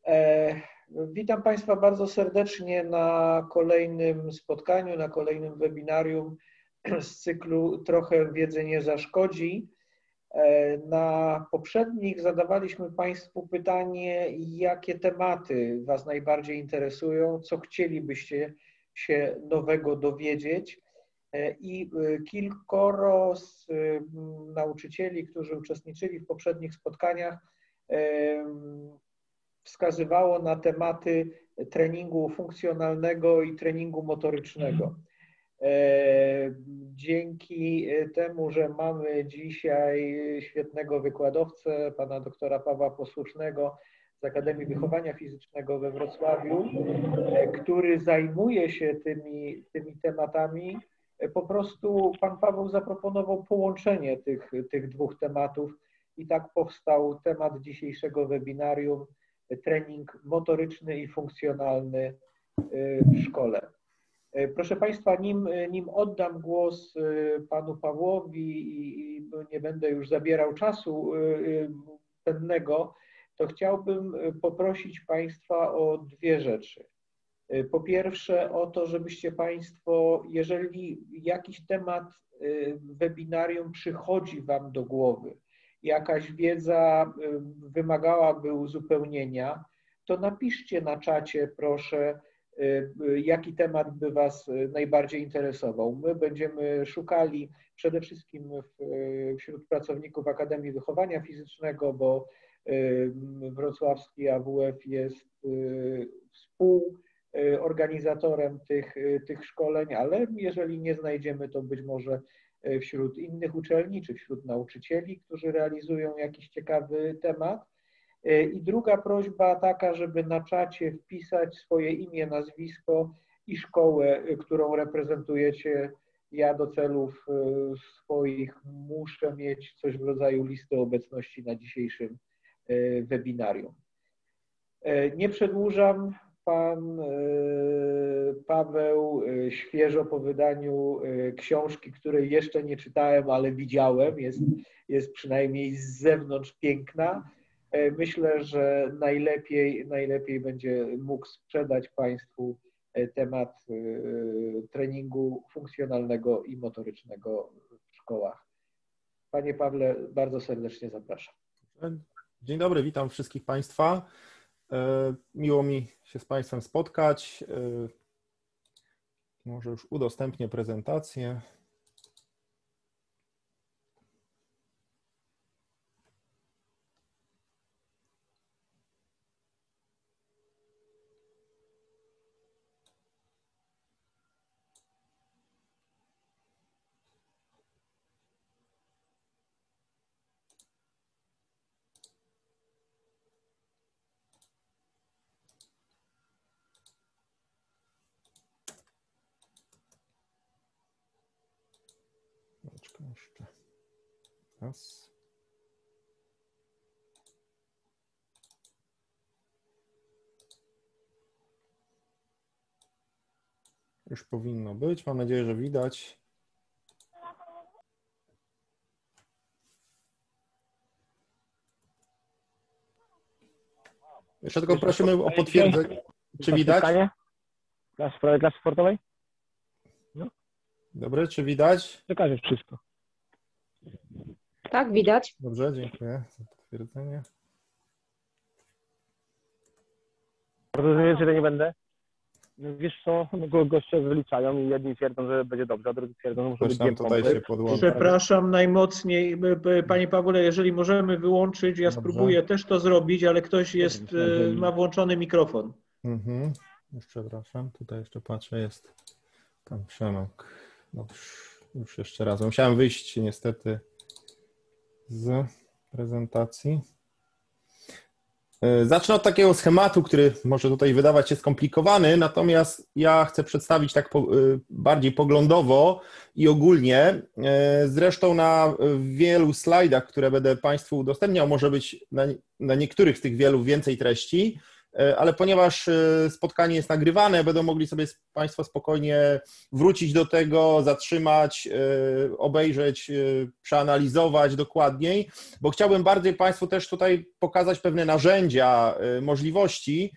Witam Państwa bardzo serdecznie na kolejnym spotkaniu, na kolejnym webinarium z cyklu Trochę wiedzy nie zaszkodzi. Na poprzednich zadawaliśmy Państwu pytanie, jakie tematy Was najbardziej interesują, co chcielibyście się nowego dowiedzieć. I kilkoro z nauczycieli, którzy uczestniczyli w poprzednich spotkaniach, wskazywało na tematy treningu funkcjonalnego i treningu motorycznego. Dzięki temu, że mamy dzisiaj świetnego wykładowcę, pana doktora Pawła Posłusznego z Akademii Wychowania Fizycznego we Wrocławiu, który zajmuje się tymi tematami, po prostu pan Paweł zaproponował połączenie tych dwóch tematów i tak powstał temat dzisiejszego webinarium: trening motoryczny i funkcjonalny w szkole. Proszę Państwa, nim oddam głos panu Pawłowi i nie będę już zabierał czasu cennego, to chciałbym poprosić Państwa o dwie rzeczy. Po pierwsze o to, żebyście Państwo, jeżeli jakiś temat webinarium przychodzi Wam do głowy, jakaś wiedza wymagałaby uzupełnienia, to napiszcie na czacie, proszę, jaki temat by Was najbardziej interesował. My będziemy szukali przede wszystkim wśród pracowników Akademii Wychowania Fizycznego, bo wrocławski AWF jest współorganizatorem tych szkoleń, ale jeżeli nie znajdziemy, to być może wśród innych uczelni czy wśród nauczycieli, którzy realizują jakiś ciekawy temat. I druga prośba taka, żeby na czacie wpisać swoje imię, nazwisko i szkołę, którą reprezentujecie. Ja do celów swoich muszę mieć coś w rodzaju listy obecności na dzisiejszym webinarium. Nie przedłużam. Pan Paweł świeżo po wydaniu książki, której jeszcze nie czytałem, ale widziałem, jest przynajmniej z zewnątrz piękna. Myślę, że najlepiej będzie mógł sprzedać Państwu temat treningu funkcjonalnego i motorycznego w szkołach. Panie Pawle, bardzo serdecznie zapraszam. Dzień dobry, witam wszystkich Państwa. Miło mi się z Państwem spotkać. Może już udostępnię prezentację. Jeszcze raz. Już powinno być. Mam nadzieję, że widać. Jeszcze tylko prosimy o potwierdzenie. Czy widać? Klasy sportowej? No. Dobry, czy widać? Przekażesz wszystko. Tak, widać. Dobrze, dziękuję za potwierdzenie. Rozumiem, że nie będę. No wiesz co, goście wyliczają i jedni twierdzą, że będzie dobrze, a drudzy twierdzą, że muszą być dwie pompy. Przepraszam najmocniej, panie Pawle, jeżeli możemy wyłączyć, ja spróbuję też to zrobić, ale ktoś ma włączony mikrofon. Już przepraszam, tutaj jeszcze patrzę, jest pan Przemek. Dobrze, już jeszcze raz. Musiałem wyjść niestety z prezentacji. Zacznę od takiego schematu, który może tutaj wydawać się skomplikowany, natomiast ja chcę przedstawić tak bardziej poglądowo i ogólnie. Zresztą na wielu slajdach, które będę Państwu udostępniał, może być na niektórych z tych wielu więcej treści. ale ponieważ spotkanie jest nagrywane, będą mogli sobie Państwo spokojnie wrócić do tego, zatrzymać, obejrzeć, przeanalizować dokładniej, bo chciałbym bardziej Państwu też tutaj pokazać pewne narzędzia, możliwości,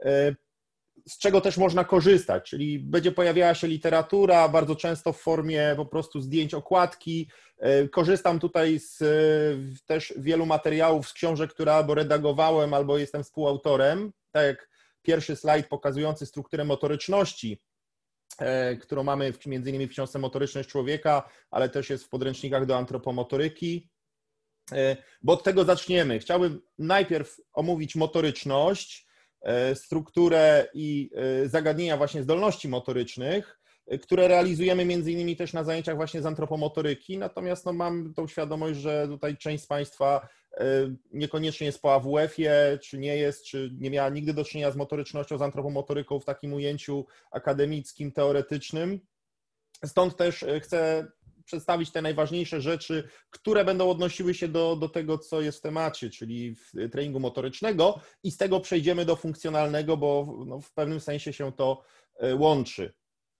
z czego też można korzystać, czyli będzie pojawiała się literatura, bardzo często w formie po prostu zdjęć okładki. Korzystam tutaj z też wielu materiałów z książek, które albo redagowałem, albo jestem współautorem, tak jak pierwszy slajd pokazujący strukturę motoryczności, którą mamy między innymi w książce Motoryczność człowieka, ale też jest w podręcznikach do antropomotoryki. Bo od tego zaczniemy. Chciałbym najpierw omówić motoryczność, strukturę i zagadnienia właśnie zdolności motorycznych, które realizujemy między innymi też na zajęciach właśnie z antropomotoryki, natomiast no, mam tą świadomość, że tutaj część z Państwa niekoniecznie jest po AWF-ie, czy nie jest, czy nie miała nigdy do czynienia z motorycznością, z antropomotoryką w takim ujęciu akademickim, teoretycznym. Stąd też chcę przedstawić te najważniejsze rzeczy, które będą odnosiły się do tego, co jest w temacie, czyli w treningu motorycznego, i z tego przejdziemy do funkcjonalnego, bo no, w pewnym sensie się to łączy.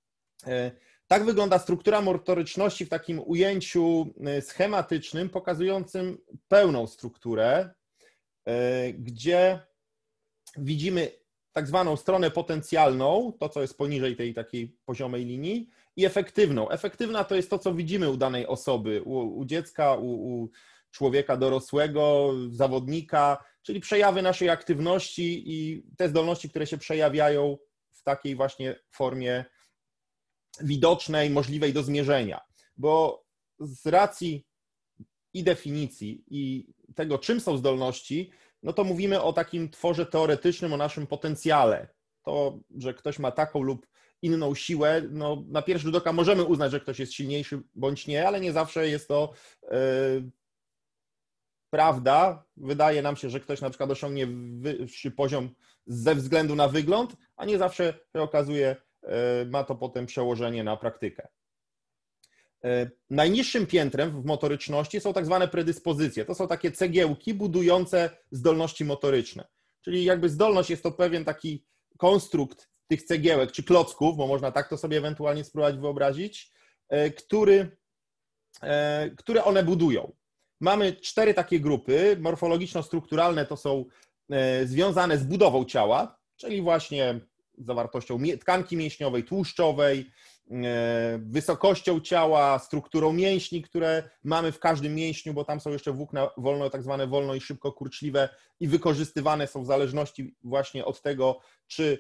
Tak wygląda struktura motoryczności w takim ujęciu schematycznym, pokazującym pełną strukturę, gdzie widzimy tak zwaną stronę potencjalną, to co jest poniżej tej takiej poziomej linii, i efektywną. Efektywna to jest to, co widzimy u danej osoby, u dziecka, u człowieka dorosłego, zawodnika, czyli przejawy naszej aktywności i te zdolności, które się przejawiają w takiej właśnie formie widocznej, możliwej do zmierzenia. Bo z racji i definicji i tego, czym są zdolności, no to mówimy o takim tworze teoretycznym, o naszym potencjale. To, że ktoś ma taką lub inną siłę, no na pierwszy rzut oka możemy uznać, że ktoś jest silniejszy bądź nie, ale nie zawsze jest to prawda. Wydaje nam się, że ktoś na przykład osiągnie wyższy poziom ze względu na wygląd, a nie zawsze się okazuje, ma to potem przełożenie na praktykę. Najniższym piętrem w motoryczności są tak zwane predyspozycje. To są takie cegiełki budujące zdolności motoryczne. Czyli jakby zdolność jest to pewien taki konstrukt tych cegiełek czy klocków, bo można tak to sobie ewentualnie spróbować wyobrazić, które one budują. Mamy 4 takie grupy. Morfologiczno-strukturalne to są związane z budową ciała, czyli właśnie zawartością tkanki mięśniowej, tłuszczowej, wysokością ciała, strukturą mięśni, które mamy w każdym mięśniu, bo tam są jeszcze włókna wolno, tak zwane wolno i szybko kurczliwe i wykorzystywane są w zależności właśnie od tego, czy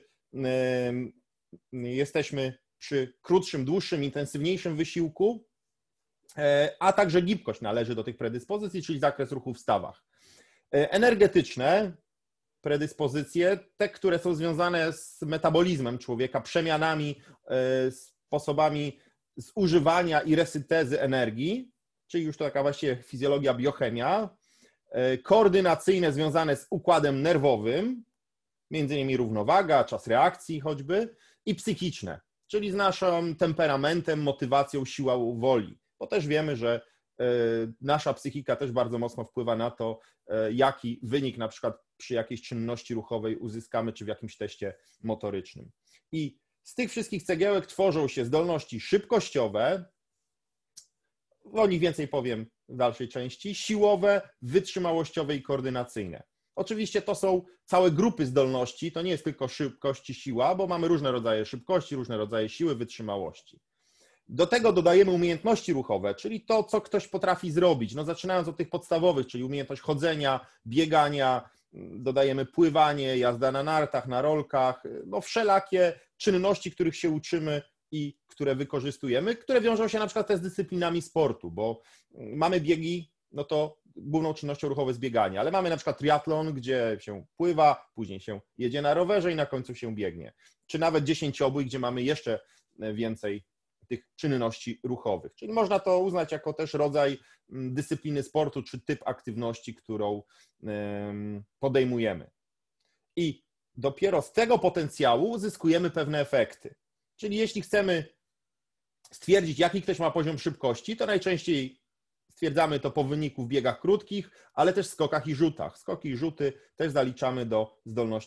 jesteśmy przy krótszym, dłuższym, intensywniejszym wysiłku, a także gibkość należy do tych predyspozycji, czyli zakres ruchu w stawach. Energetyczne predyspozycje, te, które są związane z metabolizmem człowieka, przemianami, sposobami zużywania i resyntezy energii, czyli już to taka właściwie fizjologia, biochemia, koordynacyjne związane z układem nerwowym, między innymi równowaga, czas reakcji choćby, i psychiczne, czyli z naszym temperamentem, motywacją, siłą woli, bo też wiemy, że nasza psychika też bardzo mocno wpływa na to, jaki wynik na przykład przy jakiejś czynności ruchowej uzyskamy, czy w jakimś teście motorycznym. I z tych wszystkich cegiełek tworzą się zdolności szybkościowe, o nich więcej powiem w dalszej części, siłowe, wytrzymałościowe i koordynacyjne. Oczywiście to są całe grupy zdolności, to nie jest tylko szybkość i siła, bo mamy różne rodzaje szybkości, różne rodzaje siły, wytrzymałości. Do tego dodajemy umiejętności ruchowe, czyli to, co ktoś potrafi zrobić. No, zaczynając od tych podstawowych, czyli umiejętność chodzenia, biegania, dodajemy pływanie, jazda na nartach, na rolkach, no wszelakie czynności, których się uczymy i które wykorzystujemy, które wiążą się na przykład też z dyscyplinami sportu, bo mamy biegi, no to główną czynnością ruchową jest bieganie, ale mamy na przykład triatlon, gdzie się pływa, później się jedzie na rowerze i na końcu się biegnie. Czy nawet dziesięciobój, gdzie mamy jeszcze więcej tych czynności ruchowych. Czyli można to uznać jako też rodzaj dyscypliny sportu czy typ aktywności, którą podejmujemy. I dopiero z tego potencjału uzyskujemy pewne efekty. Czyli jeśli chcemy stwierdzić, jaki ktoś ma poziom szybkości, to najczęściej stwierdzamy to po wyniku w biegach krótkich, ale też skokach i rzutach. Skoki i rzuty też zaliczamy do zdolności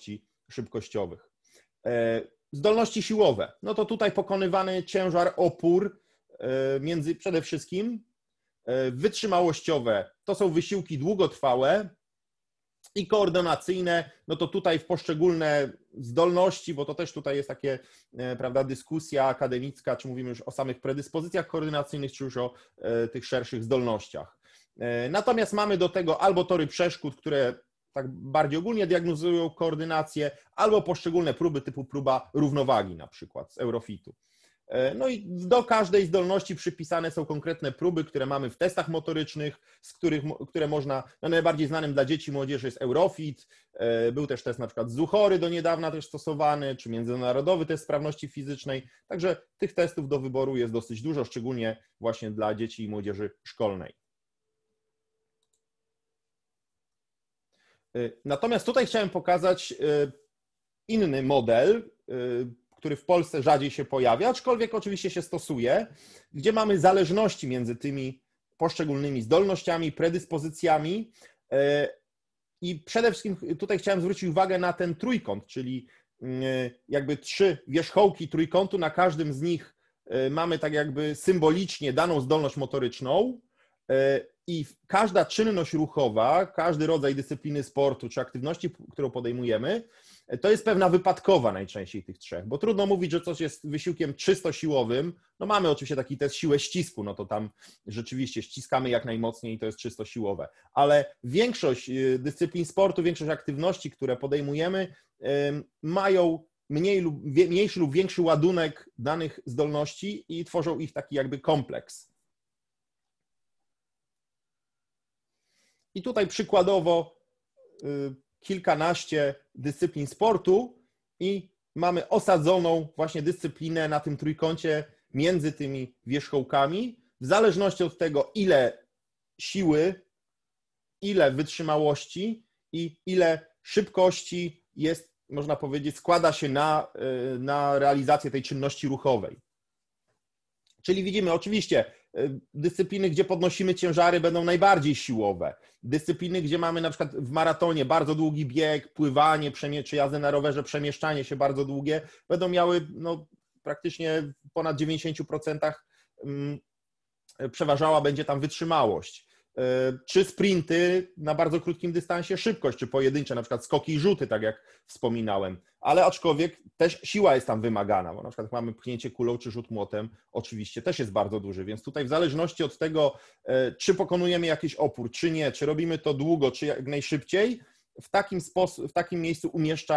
szybkościowych. Zdolności siłowe. No to tutaj pokonywany ciężar, opór przede wszystkim. Wytrzymałościowe to są wysiłki długotrwałe i koordynacyjne, no to tutaj w poszczególne zdolności, bo to też tutaj jest takie, prawda, dyskusja akademicka, czy mówimy już o samych predyspozycjach koordynacyjnych, czy już o tych szerszych zdolnościach. Natomiast mamy do tego albo tory przeszkód, które tak bardziej ogólnie diagnozują koordynację, albo poszczególne próby typu próba równowagi na przykład z Eurofitu. No i do każdej zdolności przypisane są konkretne próby, które mamy w testach motorycznych, które można, no najbardziej znanym dla dzieci i młodzieży jest Eurofit, był też test na przykład Zuchory do niedawna też stosowany, czy międzynarodowy test sprawności fizycznej, także tych testów do wyboru jest dosyć dużo, szczególnie właśnie dla dzieci i młodzieży szkolnej. Natomiast tutaj chciałem pokazać inny model, który w Polsce rzadziej się pojawia, aczkolwiek oczywiście się stosuje, gdzie mamy zależności między tymi poszczególnymi zdolnościami, predyspozycjami i przede wszystkim tutaj chciałem zwrócić uwagę na ten trójkąt, czyli jakby 3 wierzchołki trójkątu, na każdym z nich mamy tak jakby symbolicznie daną zdolność motoryczną i każda czynność ruchowa, każdy rodzaj dyscypliny sportu czy aktywności, którą podejmujemy, to jest pewna wypadkowa najczęściej tych 3, bo trudno mówić, że coś jest wysiłkiem czysto siłowym. No mamy oczywiście taki test siłę ścisku, no to tam rzeczywiście ściskamy jak najmocniej i to jest czysto siłowe, ale większość dyscyplin sportu, większość aktywności, które podejmujemy, mają mniejszy lub większy ładunek danych zdolności i tworzą ich taki jakby kompleks. I tutaj przykładowo kilkanaście dyscyplin sportu i mamy osadzoną właśnie dyscyplinę na tym trójkącie między tymi wierzchołkami, w zależności od tego, ile siły, ile wytrzymałości i ile szybkości jest, można powiedzieć, składa się na realizację tej czynności ruchowej. Czyli widzimy oczywiście dyscypliny, gdzie podnosimy ciężary, będą najbardziej siłowe. Dyscypliny, gdzie mamy na przykład w maratonie bardzo długi bieg, pływanie, czy jazdę na rowerze, przemieszczanie się bardzo długie, będą miały no, praktycznie w ponad 90% przeważała będzie tam wytrzymałość. Czy sprinty na bardzo krótkim dystansie, szybkość, czy pojedyncze, na przykład skoki i rzuty, tak jak wspominałem, ale aczkolwiek też siła jest tam wymagana, bo na przykład mamy pchnięcie kulą czy rzut młotem, oczywiście też jest bardzo duży, więc tutaj w zależności od tego, czy pokonujemy jakiś opór, czy nie, czy robimy to długo, czy jak najszybciej, w takim miejscu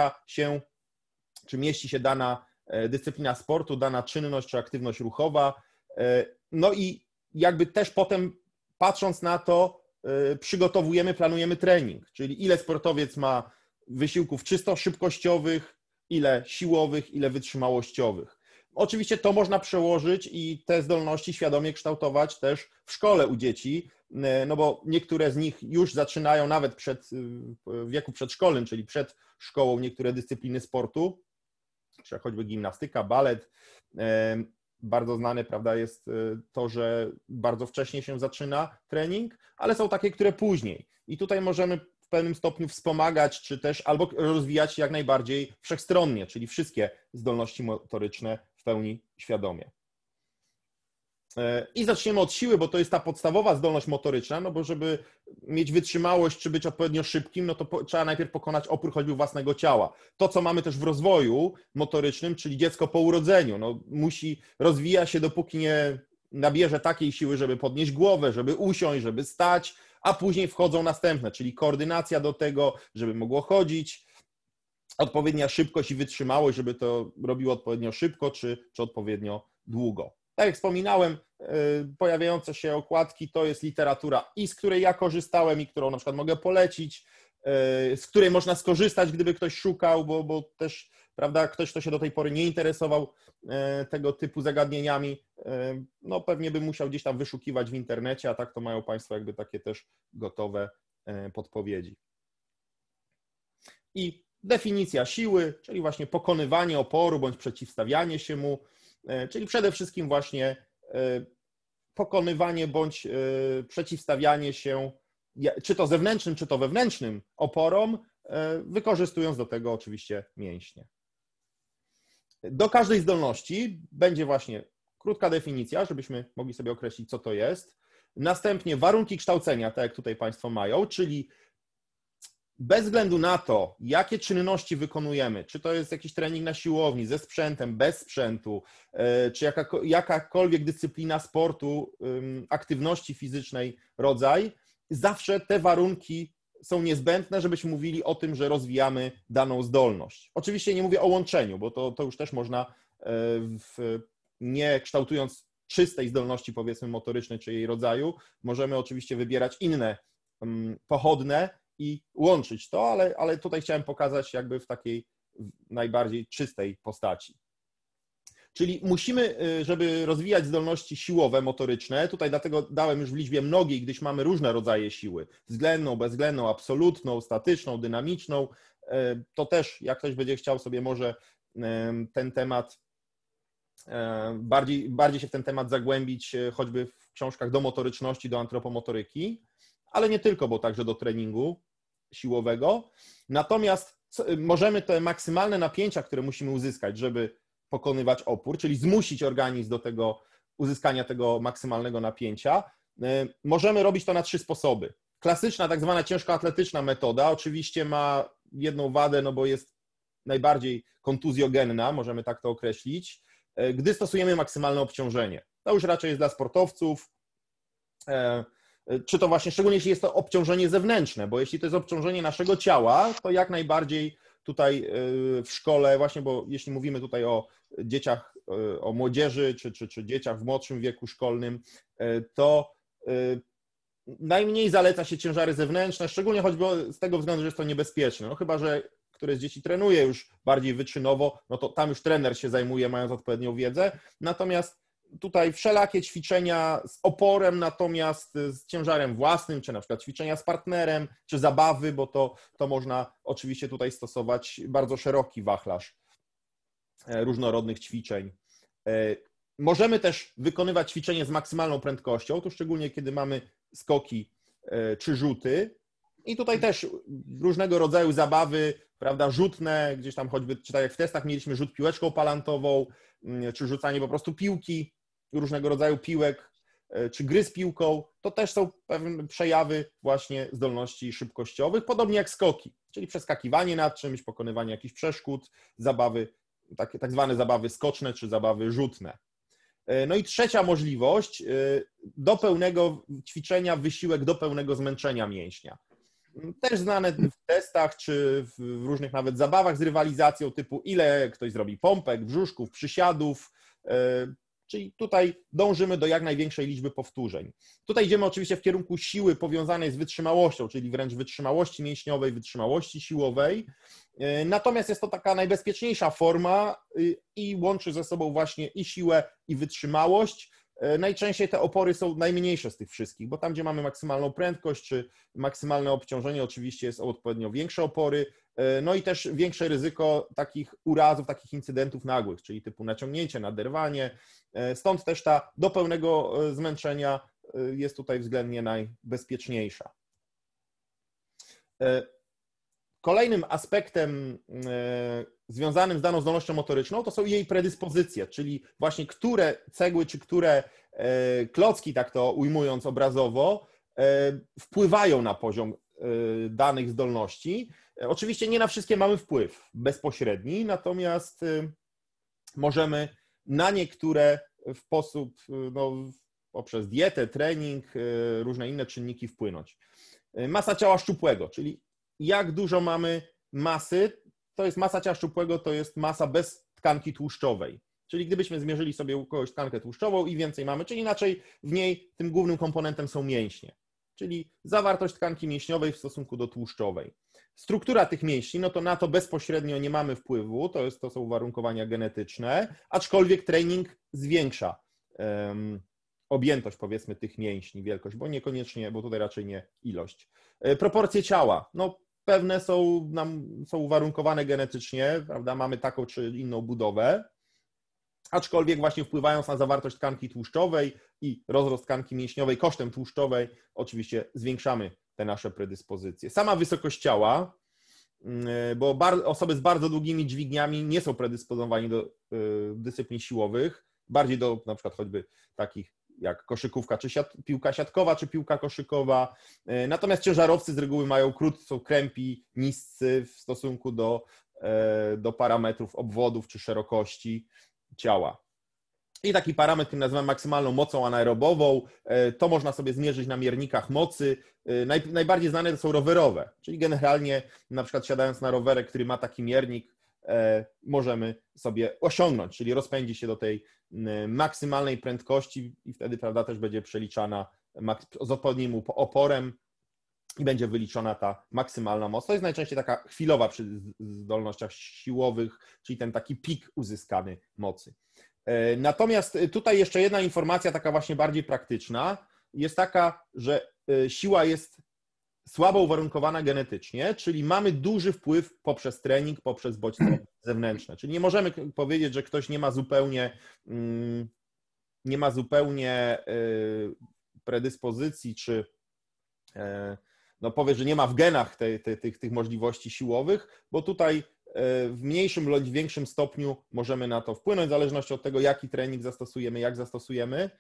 mieści się dana dyscyplina sportu, dana czynność czy aktywność ruchowa, no i jakby też potem patrząc na to, planujemy trening, czyli ile sportowiec ma wysiłków czysto szybkościowych, ile siłowych, ile wytrzymałościowych. Oczywiście to można przełożyć i te zdolności świadomie kształtować też w szkole u dzieci, no bo niektóre z nich już zaczynają nawet w wieku przedszkolnym, czyli przed szkołą niektóre dyscypliny sportu, czy choćby gimnastyka, balet. Bardzo znane, prawda, jest to, że bardzo wcześnie się zaczyna trening, ale są takie, które później. I tutaj możemy w pewnym stopniu wspomagać, czy też albo rozwijać jak najbardziej wszechstronnie, czyli wszystkie zdolności motoryczne w pełni świadomie. I zaczniemy od siły, bo to jest ta podstawowa zdolność motoryczna, no bo żeby mieć wytrzymałość, czy być odpowiednio szybkim, no to trzeba najpierw pokonać opór choćby własnego ciała. To, co mamy też w rozwoju motorycznym, czyli dziecko po urodzeniu, no rozwija się, dopóki nie nabierze takiej siły, żeby podnieść głowę, żeby usiąść, żeby stać, a później wchodzą następne, czyli koordynacja do tego, żeby mogło chodzić, odpowiednia szybkość i wytrzymałość, żeby to robiło odpowiednio szybko, czy odpowiednio długo. Tak jak wspominałem, pojawiające się okładki to jest literatura z której ja korzystałem i którą na przykład mogę polecić, z której można skorzystać, gdyby ktoś szukał, bo też, prawda, ktoś, kto się do tej pory nie interesował tego typu zagadnieniami, no pewnie by musiał gdzieś tam wyszukiwać w internecie, a tak to mają Państwo jakby takie też gotowe podpowiedzi. I definicja siły, czyli właśnie pokonywanie oporu bądź przeciwstawianie się mu, czyli przede wszystkim właśnie pokonywanie bądź przeciwstawianie się czy to zewnętrznym, czy to wewnętrznym oporom wykorzystując do tego oczywiście mięśnie. Do każdej zdolności będzie właśnie krótka definicja, żebyśmy mogli sobie określić, co to jest. Następnie warunki kształcenia, tak jak tutaj Państwo mają, czyli bez względu na to, jakie czynności wykonujemy, czy to jest jakiś trening na siłowni, ze sprzętem, bez sprzętu, czy jakakolwiek dyscyplina sportu, aktywności fizycznej rodzaj, zawsze te warunki są niezbędne, żebyśmy mówili o tym, że rozwijamy daną zdolność. Oczywiście nie mówię o łączeniu, bo to już też można, nie kształtując czystej zdolności, powiedzmy, motorycznej czy jej rodzaju, możemy oczywiście wybierać inne pochodne i łączyć to, ale tutaj chciałem pokazać jakby w takiej najbardziej czystej postaci. Czyli musimy, żeby rozwijać zdolności siłowe, motoryczne, tutaj dlatego dałem już w liczbie mnogiej, gdyż mamy różne rodzaje siły, względną, bezwzględną, absolutną, statyczną, dynamiczną, to też jak ktoś będzie chciał sobie może ten temat, bardziej się w ten temat zagłębić, choćby w książkach do motoryczności, do antropomotoryki, ale nie tylko, bo także do treningu siłowego. Natomiast możemy te maksymalne napięcia, które musimy uzyskać, żeby pokonywać opór, czyli zmusić organizm do tego uzyskania tego maksymalnego napięcia, możemy robić to na 3 sposoby. Klasyczna, tak zwana ciężkoatletyczna metoda oczywiście ma jedną wadę, no bo jest najbardziej kontuzjogenna, możemy tak to określić, gdy stosujemy maksymalne obciążenie. To już raczej jest dla sportowców, czy to właśnie, szczególnie jeśli jest to obciążenie zewnętrzne, bo jeśli to jest obciążenie naszego ciała, to jak najbardziej tutaj w szkole, właśnie, bo jeśli mówimy tutaj o dzieciach, o młodzieży, czy dzieciach w młodszym wieku szkolnym, to najmniej zaleca się ciężary zewnętrzne, szczególnie choćby z tego względu, że jest to niebezpieczne. No chyba że któreś z dzieci trenuje już bardziej wyczynowo, no to tam już trener się zajmuje, mając odpowiednią wiedzę. Natomiast tutaj wszelakie ćwiczenia z oporem, natomiast z ciężarem własnym, czy na przykład ćwiczenia z partnerem, czy zabawy, bo to można oczywiście tutaj stosować bardzo szeroki wachlarz różnorodnych ćwiczeń. Możemy też wykonywać ćwiczenie z maksymalną prędkością, tu szczególnie kiedy mamy skoki czy rzuty. I tutaj też różnego rodzaju zabawy, prawda, rzutne, gdzieś tam choćby, czy tak jak w testach mieliśmy rzut piłeczką palantową, czy rzucanie po prostu piłki, różnego rodzaju piłek, czy gry z piłką, to też są pewne przejawy właśnie zdolności szybkościowych, podobnie jak skoki, czyli przeskakiwanie nad czymś, pokonywanie jakichś przeszkód, zabawy, tak zwane zabawy skoczne, czy zabawy rzutne. No i trzecia możliwość, do pełnego ćwiczenia wysiłek do pełnego zmęczenia mięśnia. Też znane w testach, czy w różnych nawet zabawach z rywalizacją typu ile ktoś zrobi pompek, brzuszków, przysiadów, czyli tutaj dążymy do jak największej liczby powtórzeń. Tutaj idziemy oczywiście w kierunku siły powiązanej z wytrzymałością, czyli wręcz wytrzymałości mięśniowej, wytrzymałości siłowej. Natomiast jest to taka najbezpieczniejsza forma i łączy ze sobą właśnie i siłę, i wytrzymałość. Najczęściej te opory są najmniejsze z tych wszystkich, bo tam, gdzie mamy maksymalną prędkość czy maksymalne obciążenie, oczywiście jest odpowiednio większe opory, no i też większe ryzyko takich urazów, takich incydentów nagłych, czyli typu naciągnięcie, naderwanie. Stąd też ta do pełnego zmęczenia jest tutaj względnie najbezpieczniejsza. Kolejnym aspektem związanym z daną zdolnością motoryczną to są jej predyspozycje, czyli właśnie które cegły czy które klocki, tak to ujmując obrazowo, wpływają na poziom danych zdolności. Oczywiście nie na wszystkie mamy wpływ bezpośredni, natomiast możemy na niektóre w sposób, no, poprzez dietę, trening, różne inne czynniki wpłynąć. Masa ciała szczupłego, czyli jak dużo mamy masy, to jest masa ciała szczupłego, to jest masa bez tkanki tłuszczowej. Czyli gdybyśmy zmierzyli sobie u kogoś tkankę tłuszczową i więcej mamy, czyli inaczej w niej tym głównym komponentem są mięśnie, czyli zawartość tkanki mięśniowej w stosunku do tłuszczowej. Struktura tych mięśni, no to na to bezpośrednio nie mamy wpływu, to są uwarunkowania genetyczne, aczkolwiek trening zwiększa objętość, powiedzmy, tych mięśni, wielkość, bo niekoniecznie, bo tutaj raczej nie ilość. Proporcje ciała, no pewne są uwarunkowane genetycznie, prawda, mamy taką czy inną budowę, aczkolwiek właśnie wpływając na zawartość tkanki tłuszczowej i rozrost tkanki mięśniowej kosztem tłuszczowej, oczywiście zwiększamy te nasze predyspozycje. Sama wysokość ciała, bo osoby z bardzo długimi dźwigniami nie są predysponowani do dyscyplin siłowych, bardziej do na przykład choćby takich jak koszykówka, czy piłka siatkowa, czy piłka koszykowa. Natomiast ciężarowcy z reguły są krępi, niscy w stosunku do parametrów obwodów czy szerokości ciała. I taki parametr, który nazywamy maksymalną mocą anaerobową, to można sobie zmierzyć na miernikach mocy. Najbardziej znane to są rowerowe, czyli generalnie na przykład siadając na rowerek, który ma taki miernik, możemy sobie osiągnąć, czyli rozpędzi się do tej maksymalnej prędkości i wtedy, prawda, też będzie przeliczana z odpowiednim oporem i będzie wyliczona ta maksymalna moc. To jest najczęściej taka chwilowa przy zdolnościach siłowych, czyli ten taki pik uzyskany mocy. Natomiast tutaj jeszcze jedna informacja, taka właśnie bardziej praktyczna, jest taka, że siła jest słabo uwarunkowana genetycznie, czyli mamy duży wpływ poprzez trening, poprzez bodźce zewnętrzne. Czyli nie możemy powiedzieć, że ktoś nie ma zupełnie predyspozycji, czy no powie, że nie ma w genach tych możliwości siłowych, bo tutaj w mniejszym lub większym stopniu możemy na to wpłynąć, w zależności od tego, jaki trening zastosujemy, jak zastosujemy.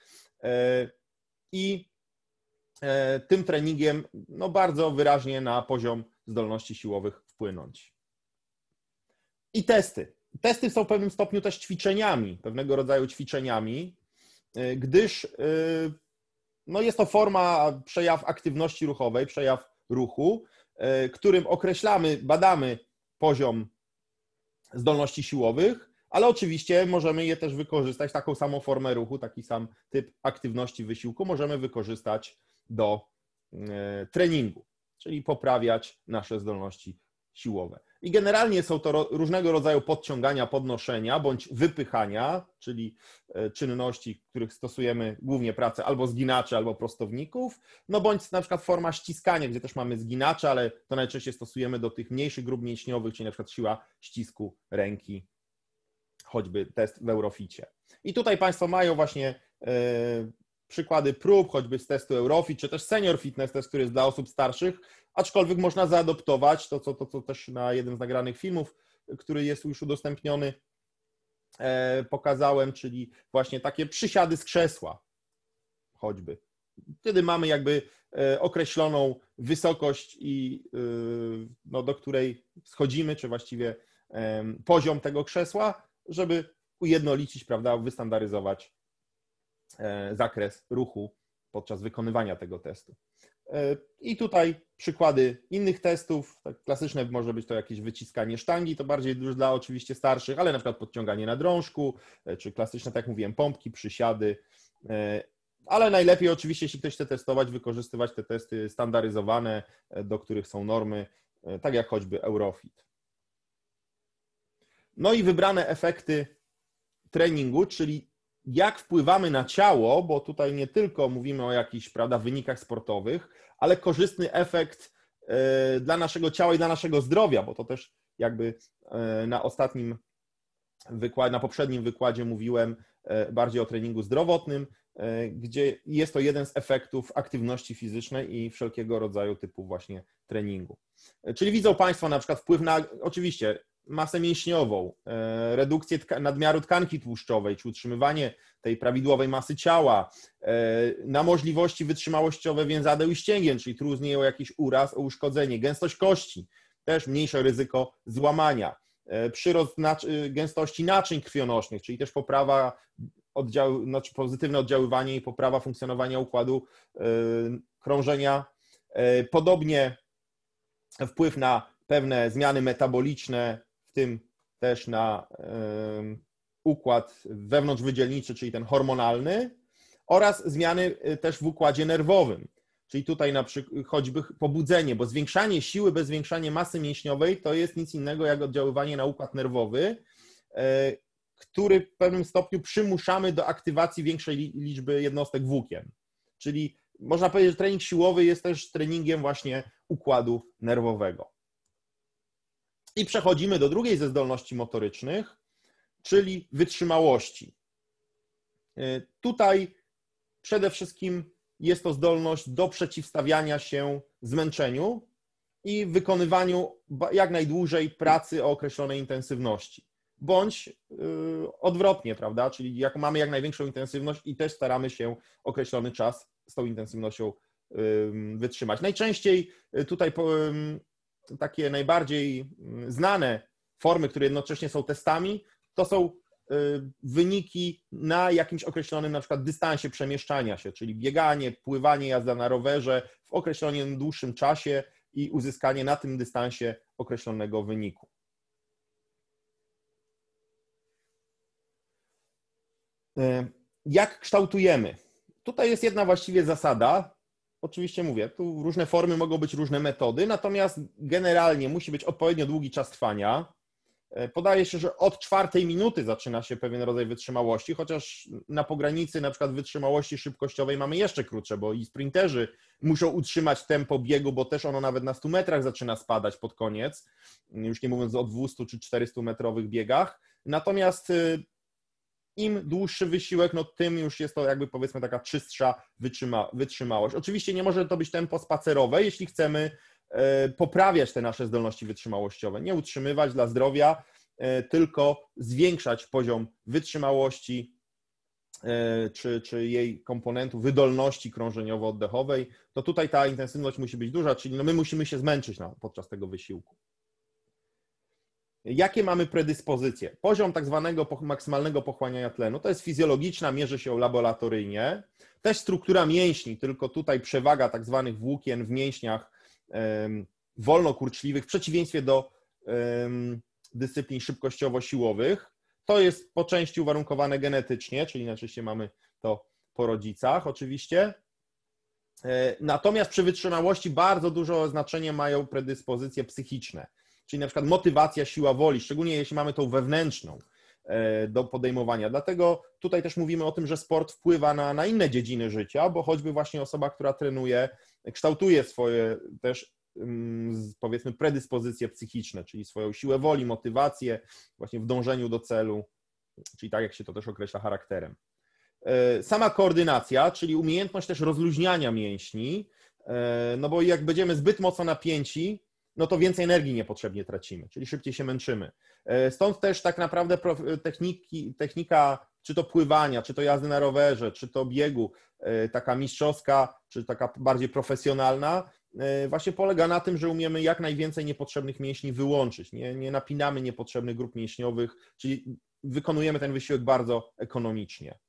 I tym treningiem no bardzo wyraźnie na poziom zdolności siłowych wpłynąć. I testy. Testy są w pewnym stopniu też ćwiczeniami, pewnego rodzaju ćwiczeniami, gdyż no jest to przejaw aktywności ruchowej, przejaw ruchu, którym badamy poziom zdolności siłowych, ale oczywiście możemy je też wykorzystać, taką samą formę ruchu, taki sam typ aktywności wysiłku możemy wykorzystać do treningu, czyli poprawiać nasze zdolności siłowe. I generalnie są to różnego rodzaju podciągania, podnoszenia bądź wypychania, czyli czynności, których stosujemy głównie pracę albo zginaczy, albo prostowników, no bądź na przykład forma ściskania, gdzie też mamy zginacze, ale to najczęściej stosujemy do tych mniejszych grup mięśniowych, czyli na przykład siła ścisku ręki, choćby test w Euroficie. I tutaj Państwo mają właśnie przykłady prób, choćby z testu Eurofit, czy też Senior Fitness Test, który jest dla osób starszych, aczkolwiek można zaadoptować to, co też na jednym z nagranych filmów, który jest już udostępniony, pokazałem, czyli właśnie takie przysiady z krzesła, choćby. Wtedy mamy jakby określoną wysokość, no, do której schodzimy, czy właściwie poziom tego krzesła, żeby ujednolicić, prawda, wystandaryzować zakres ruchu podczas wykonywania tego testu. I tutaj przykłady innych testów. Tak klasyczne może być to jakieś wyciskanie sztangi, to bardziej już dla oczywiście starszych, ale na przykład podciąganie na drążku, czy klasyczne, tak jak mówiłem, pompki, przysiady. Ale najlepiej oczywiście, jeśli ktoś chce testować, wykorzystywać te testy standaryzowane, do których są normy, tak jak choćby Eurofit. No i wybrane efekty treningu, czyli jak wpływamy na ciało, bo tutaj nie tylko mówimy o jakichś, prawda, wynikach sportowych, ale korzystny efekt dla naszego ciała i dla naszego zdrowia, bo to też jakby na poprzednim wykładzie mówiłem bardziej o treningu zdrowotnym, gdzie jest to jeden z efektów aktywności fizycznej i wszelkiego rodzaju typu właśnie treningu. Czyli widzą Państwo na przykład wpływ na, oczywiście, masę mięśniową, redukcję nadmiaru tkanki tłuszczowej, czy utrzymywanie tej prawidłowej masy ciała, na możliwości wytrzymałościowe więzadeł i ścięgien, czyli trudniej o jakiś uraz, o uszkodzenie, gęstość kości, też mniejsze ryzyko złamania, przyrost gęstości naczyń krwionośnych, czyli też poprawa pozytywne oddziaływanie i poprawa funkcjonowania układu krążenia. Podobnie wpływ na pewne zmiany metaboliczne, w tym też na układ wewnątrzwydzielniczy, czyli ten hormonalny, oraz zmiany też w układzie nerwowym. Czyli tutaj na przykład choćby pobudzenie, bo zwiększanie siły bez zwiększania masy mięśniowej to jest nic innego jak oddziaływanie na układ nerwowy, który w pewnym stopniu przymuszamy do aktywacji większej liczby jednostek włókien. Czyli można powiedzieć, że trening siłowy jest też treningiem właśnie układu nerwowego. I przechodzimy do drugiej ze zdolności motorycznych, czyli wytrzymałości. Tutaj przede wszystkim jest to zdolność do przeciwstawiania się zmęczeniu i wykonywaniu jak najdłużej pracy o określonej intensywności. Bądź odwrotnie, prawda? Czyli jak mamy jak największą intensywność i też staramy się określony czas z tą intensywnością wytrzymać. Najczęściej tutaj takie najbardziej znane formy, które jednocześnie są testami, to są wyniki na jakimś określonym na przykład dystansie przemieszczania się, czyli bieganie, pływanie, jazda na rowerze w określonym dłuższym czasie i uzyskanie na tym dystansie określonego wyniku. Jak kształtujemy? Tutaj jest jedna właściwie zasada. Oczywiście mówię, tu różne formy, mogą być różne metody, natomiast generalnie musi być odpowiednio długi czas trwania. Podaje się, że od 4 minuty zaczyna się pewien rodzaj wytrzymałości, chociaż na pogranicy na przykład wytrzymałości szybkościowej mamy jeszcze krótsze, bo i sprinterzy muszą utrzymać tempo biegu, bo też ono nawet na 100 metrach zaczyna spadać pod koniec, już nie mówiąc o 200 czy 400 metrowych biegach. Natomiast im dłuższy wysiłek, no tym już jest to jakby powiedzmy taka czystsza wytrzymałość. Oczywiście nie może to być tempo spacerowe, jeśli chcemy poprawiać te nasze zdolności wytrzymałościowe, nie utrzymywać dla zdrowia, tylko zwiększać poziom wytrzymałości czy jej komponentów, wydolności krążeniowo-oddechowej, to tutaj ta intensywność musi być duża, czyli no my musimy się zmęczyć podczas tego wysiłku. Jakie mamy predyspozycje? Poziom tak zwanego maksymalnego pochłaniania tlenu to jest fizjologiczna, mierzy się laboratoryjnie. Też struktura mięśni, tylko tutaj przewaga tak zwanych włókien w mięśniach wolnokurczliwych w przeciwieństwie do dyscyplin szybkościowo-siłowych. To jest po części uwarunkowane genetycznie, czyli najczęściej mamy to po rodzicach oczywiście. Natomiast przy wytrzymałości bardzo dużo znaczenie mają predyspozycje psychiczne, czyli na przykład motywacja, siła woli, szczególnie jeśli mamy tą wewnętrzną do podejmowania. Dlatego tutaj też mówimy o tym, że sport wpływa na inne dziedziny życia, bo choćby właśnie osoba, która trenuje, kształtuje swoje też powiedzmy predyspozycje psychiczne, czyli swoją siłę woli, motywację właśnie w dążeniu do celu, czyli tak jak się to też określa charakterem. Sama koordynacja, czyli umiejętność też rozluźniania mięśni, no bo jak będziemy zbyt mocno napięci, no to więcej energii niepotrzebnie tracimy, czyli szybciej się męczymy. Stąd też tak naprawdę technika czy to pływania, czy to jazdy na rowerze, czy to biegu, taka mistrzowska, czy taka bardziej profesjonalna, właśnie polega na tym, że umiemy jak najwięcej niepotrzebnych mięśni wyłączyć, nie napinamy niepotrzebnych grup mięśniowych, czyli wykonujemy ten wysiłek bardzo ekonomicznie.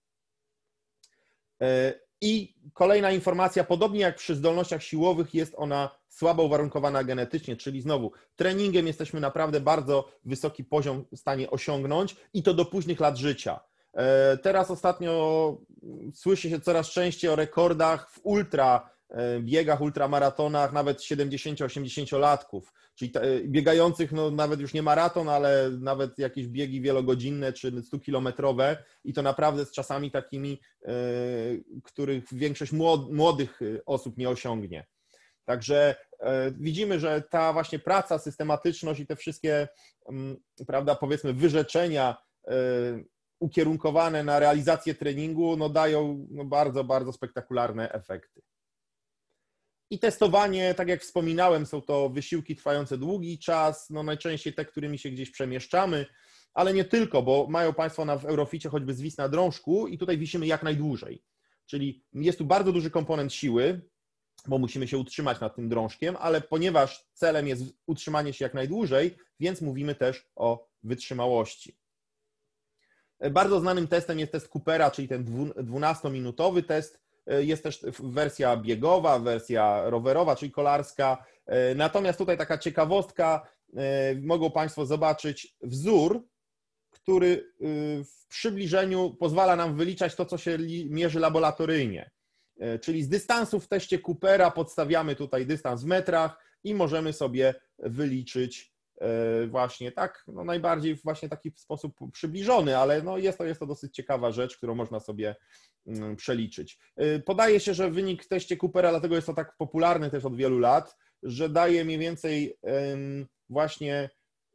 I kolejna informacja, podobnie jak przy zdolnościach siłowych, jest ona słabo uwarunkowana genetycznie, czyli znowu treningiem jesteśmy naprawdę bardzo wysoki poziom w stanie osiągnąć i to do późnych lat życia. Teraz ostatnio słyszy się coraz częściej o rekordach w biegach, ultramaratonach, nawet 70-80-latków, czyli biegających no, nawet już nie maraton, ale nawet jakieś biegi wielogodzinne czy 100-kilometrowe i to naprawdę z czasami takimi, których większość młodych osób nie osiągnie. Także widzimy, że ta właśnie praca, systematyczność i te wszystkie, prawda, powiedzmy wyrzeczenia ukierunkowane na realizację treningu no dają no bardzo, bardzo spektakularne efekty. I testowanie, tak jak wspominałem, są to wysiłki trwające długi czas, no najczęściej te, którymi się gdzieś przemieszczamy, ale nie tylko, bo mają Państwo w Euroficie choćby zwis na drążku i tutaj wisimy jak najdłużej. Czyli jest tu bardzo duży komponent siły, bo musimy się utrzymać nad tym drążkiem, ale ponieważ celem jest utrzymanie się jak najdłużej, więc mówimy też o wytrzymałości. Bardzo znanym testem jest test Coopera, czyli ten 12-minutowy test. Jest też wersja biegowa, wersja rowerowa, czyli kolarska. Natomiast tutaj taka ciekawostka, mogą Państwo zobaczyć wzór, który w przybliżeniu pozwala nam wyliczać to, co się mierzy laboratoryjnie. Czyli z dystansu w teście Coopera podstawiamy tutaj dystans w metrach i możemy sobie wyliczyć właśnie tak, no najbardziej właśnie taki sposób przybliżony, ale no jest to dosyć ciekawa rzecz, którą można sobie przeliczyć. Podaje się, że wynik w teście Coopera, dlatego jest to tak popularny też od wielu lat, że daje mniej więcej właśnie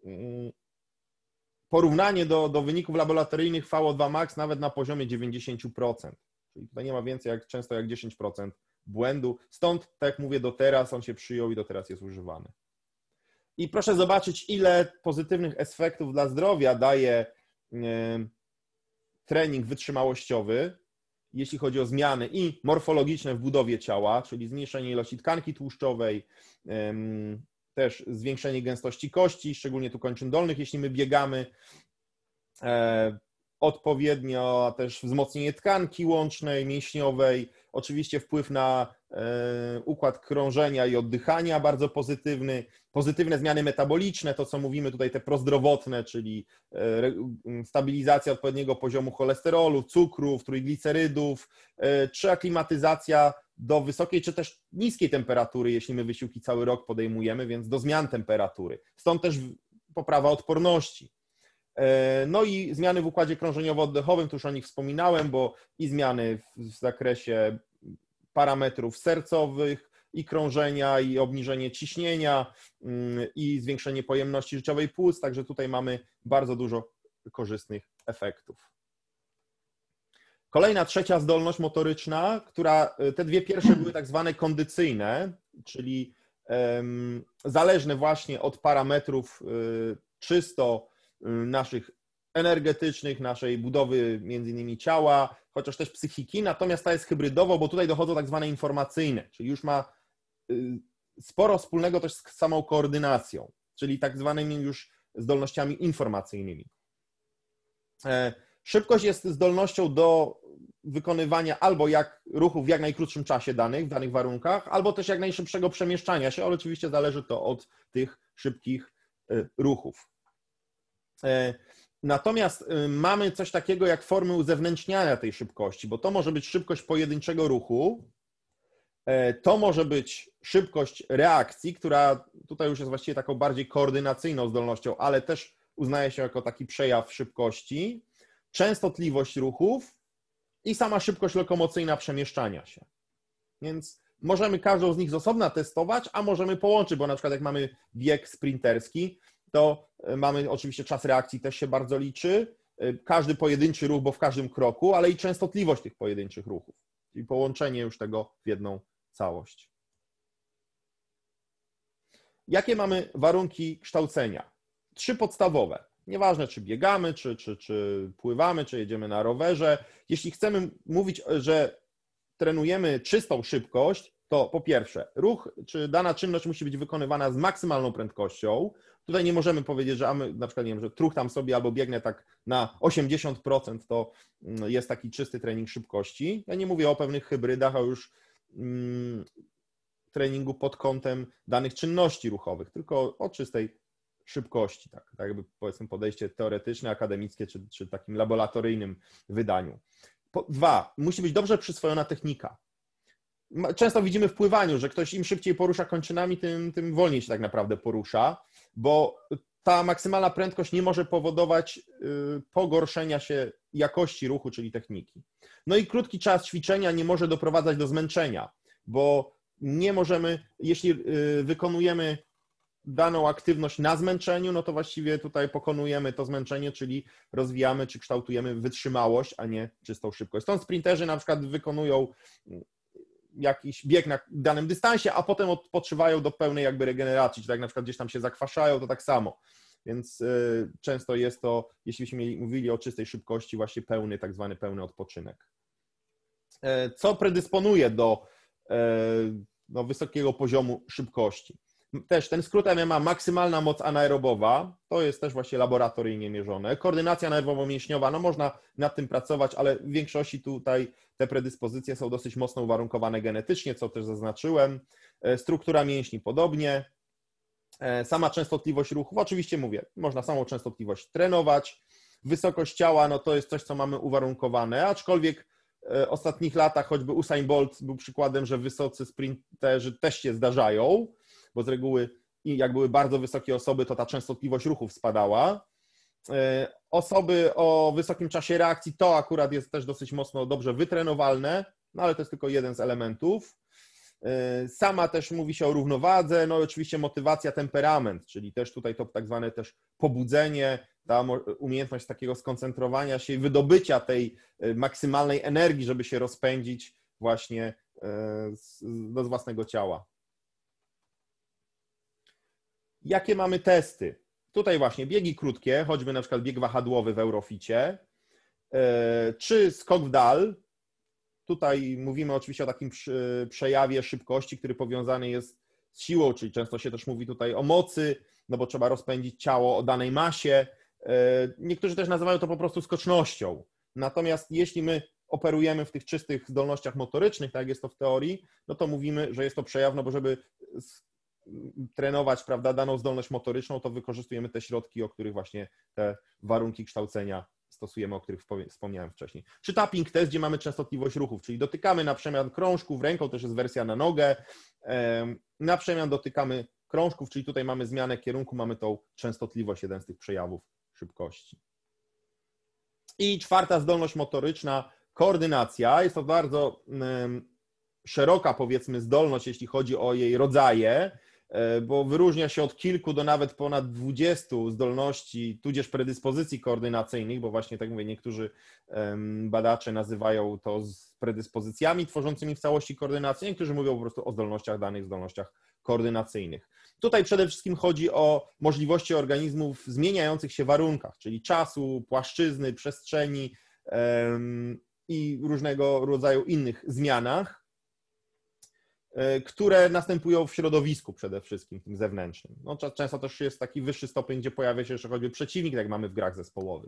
porównanie do wyników laboratoryjnych VO2 max nawet na poziomie 90%. Czyli tutaj nie ma więcej często jak 10% błędu. Stąd, tak jak mówię, do teraz on się przyjął i do teraz jest używany. I proszę zobaczyć, ile pozytywnych efektów dla zdrowia daje trening wytrzymałościowy, jeśli chodzi o zmiany i morfologiczne w budowie ciała, czyli zmniejszenie ilości tkanki tłuszczowej, też zwiększenie gęstości kości, szczególnie tu kończyn dolnych, jeśli my biegamy, odpowiednio też wzmocnienie tkanki łącznej, mięśniowej, oczywiście wpływ na układ krążenia i oddychania bardzo pozytywny, pozytywne zmiany metaboliczne, to co mówimy tutaj, te prozdrowotne, czyli stabilizacja odpowiedniego poziomu cholesterolu, cukrów, trójglicerydów, czy aklimatyzacja do wysokiej, czy też niskiej temperatury, jeśli my wysiłki cały rok podejmujemy, więc do zmian temperatury. Stąd też poprawa odporności. No i zmiany w układzie krążeniowo-oddechowym, tu już o nich wspominałem, bo i zmiany w zakresie parametrów sercowych, i krążenia, i obniżenie ciśnienia, i zwiększenie pojemności życiowej płuc, także tutaj mamy bardzo dużo korzystnych efektów. Kolejna, trzecia zdolność motoryczna, która, te dwie pierwsze były tak zwane kondycyjne, czyli zależne właśnie od parametrów czysto naszych energetycznych, naszej budowy między innymi ciała, chociaż też psychiki, natomiast ta jest hybrydowo, bo tutaj dochodzą tak zwane informacyjne, czyli już ma sporo wspólnego też z samą koordynacją, czyli tak zwanymi już zdolnościami informacyjnymi. Szybkość jest zdolnością do wykonywania albo ruchów w jak najkrótszym czasie w danych warunkach, albo też jak najszybszego przemieszczania się, ale oczywiście zależy to od tych szybkich ruchów. Natomiast mamy coś takiego jak formy uzewnętrzniania tej szybkości, bo to może być szybkość pojedynczego ruchu, to może być szybkość reakcji, która tutaj już jest właściwie taką bardziej koordynacyjną zdolnością, ale też uznaje się jako taki przejaw szybkości, częstotliwość ruchów i sama szybkość lokomocyjna przemieszczania się. Więc możemy każdą z nich z osobna testować, a możemy połączyć, bo na przykład jak mamy bieg sprinterski, to mamy oczywiście czas reakcji też się bardzo liczy, każdy pojedynczy ruch, bo w każdym kroku, ale i częstotliwość tych pojedynczych ruchów, czyli połączenie już tego w jedną całość. Jakie mamy warunki kształcenia? 3 podstawowe. Nieważne, czy biegamy, czy pływamy, czy jedziemy na rowerze. Jeśli chcemy mówić, że trenujemy czystą szybkość, to po pierwsze, ruch czy dana czynność musi być wykonywana z maksymalną prędkością. Tutaj nie możemy powiedzieć, że na przykład, nie wiem, że truchtam sobie albo biegnę tak na 80%, to jest taki czysty trening szybkości. Ja nie mówię o pewnych hybrydach, a już treningu pod kątem danych czynności ruchowych, tylko o czystej szybkości, tak jakby powiedzmy podejście teoretyczne, akademickie, czy takim laboratoryjnym wydaniu. 2. Musi być dobrze przyswojona technika. Często widzimy w pływaniu, że ktoś im szybciej porusza kończynami, tym wolniej się tak naprawdę porusza, bo ta maksymalna prędkość nie może powodować pogorszenia się jakości ruchu, czyli techniki. No i krótki czas ćwiczenia nie może doprowadzać do zmęczenia, bo nie możemy, jeśli wykonujemy daną aktywność na zmęczeniu, no to właściwie tutaj pokonujemy to zmęczenie, czyli rozwijamy czy kształtujemy wytrzymałość, a nie czystą szybkość. Stąd sprinterzy na przykład wykonują jakiś bieg na danym dystansie, a potem odpoczywają do pełnej jakby regeneracji, czy tak na przykład gdzieś tam się zakwaszają, to tak samo. Więc często jest to, jeśli byśmy mówili o czystej szybkości, właśnie tak zwany pełny odpoczynek. Co predysponuje do wysokiego poziomu szybkości? Też ten skrót MMA, maksymalna moc anaerobowa, to jest też właśnie laboratoryjnie mierzone. Koordynacja nerwowo-mięśniowa, no można nad tym pracować, ale w większości tutaj te predyspozycje są dosyć mocno uwarunkowane genetycznie, co też zaznaczyłem. Struktura mięśni podobnie. Sama częstotliwość ruchów, oczywiście mówię, można samą częstotliwość trenować. Wysokość ciała, no to jest coś, co mamy uwarunkowane, aczkolwiek w ostatnich latach, choćby Usain Bolt był przykładem, że wysocy sprinterzy też się zdarzają, bo z reguły jak były bardzo wysokie osoby, to ta częstotliwość ruchów spadała. Osoby o wysokim czasie reakcji to akurat jest też dosyć mocno dobrze wytrenowalne, no ale to jest tylko jeden z elementów. Sama też mówi się o równowadze, no i oczywiście motywacja, temperament, czyli też tutaj to tak zwane też pobudzenie, ta umiejętność takiego skoncentrowania się i wydobycia tej maksymalnej energii, żeby się rozpędzić właśnie z własnego ciała. Jakie mamy testy? Tutaj właśnie biegi krótkie, choćby na przykład bieg wahadłowy w Euroficie, czy skok w dal. Tutaj mówimy oczywiście o takim przejawie szybkości, który powiązany jest z siłą, czyli często się też mówi tutaj o mocy, no bo trzeba rozpędzić ciało o danej masie. Niektórzy też nazywają to po prostu skocznością. Natomiast jeśli my operujemy w tych czystych zdolnościach motorycznych, tak jak jest to w teorii, no to mówimy, że jest to przejaw, no bo żeby trenować, prawda, daną zdolność motoryczną, to wykorzystujemy te środki, o których właśnie te warunki kształcenia stosujemy, o których wspomniałem wcześniej. Czy tapping test, gdzie mamy częstotliwość ruchów, czyli dotykamy na przemian krążków, ręką też jest wersja na nogę, na przemian dotykamy krążków, czyli tutaj mamy zmianę kierunku, mamy tą częstotliwość, jeden z tych przejawów szybkości. I czwarta zdolność motoryczna, koordynacja. Jest to bardzo szeroka, powiedzmy, zdolność, jeśli chodzi o jej rodzaje, bo wyróżnia się od kilku do nawet ponad 20 zdolności, tudzież predyspozycji koordynacyjnych, bo właśnie, tak mówię, niektórzy badacze nazywają to predyspozycjami tworzącymi w całości koordynację, niektórzy mówią po prostu o zdolnościach danych, zdolnościach koordynacyjnych. Tutaj przede wszystkim chodzi o możliwości organizmów w zmieniających się warunkach, czyli czasu, płaszczyzny, przestrzeni i różnego rodzaju innych zmianach, które następują w środowisku przede wszystkim, tym zewnętrznym. No, często też jest taki wyższy stopień, gdzie pojawia się jeszcze choćby przeciwnik, tak jak mamy w grach zespołowych.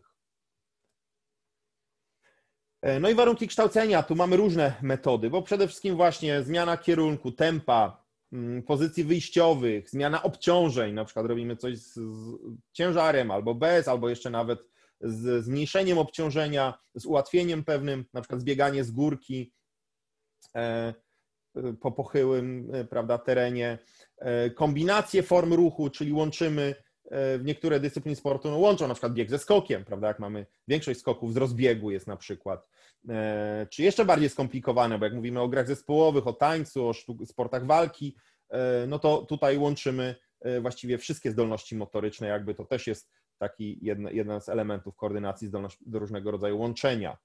No i warunki kształcenia, tu mamy różne metody, bo przede wszystkim właśnie zmiana kierunku, tempa, pozycji wyjściowych, zmiana obciążeń, na przykład robimy coś z ciężarem albo bez, albo jeszcze nawet z zmniejszeniem obciążenia, z ułatwieniem pewnym, na przykład zbieganie z górki po pochyłym, prawda, terenie, kombinacje form ruchu, czyli łączymy w niektóre dyscypliny sportu, no łączą na przykład bieg ze skokiem, prawda, jak mamy większość skoków z rozbiegu jest na przykład, czy jeszcze bardziej skomplikowane, bo jak mówimy o grach zespołowych, o tańcu, o sportach walki, no to tutaj łączymy właściwie wszystkie zdolności motoryczne, jakby to też jest taki jeden z elementów koordynacji, zdolność do różnego rodzaju łączenia.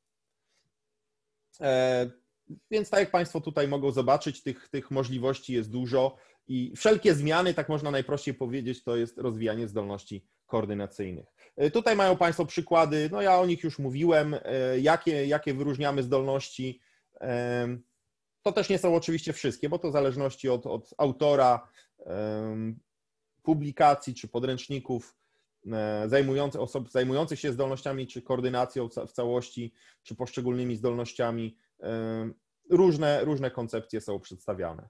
Więc tak jak Państwo tutaj mogą zobaczyć, tych możliwości jest dużo i wszelkie zmiany, tak można najprościej powiedzieć, to jest rozwijanie zdolności koordynacyjnych. Tutaj mają Państwo przykłady, no ja o nich już mówiłem, jakie wyróżniamy zdolności. To też nie są oczywiście wszystkie, bo to w zależności od autora, publikacji czy podręczników osób zajmujących się zdolnościami czy koordynacją w całości, czy poszczególnymi zdolnościami, różne koncepcje są przedstawiane.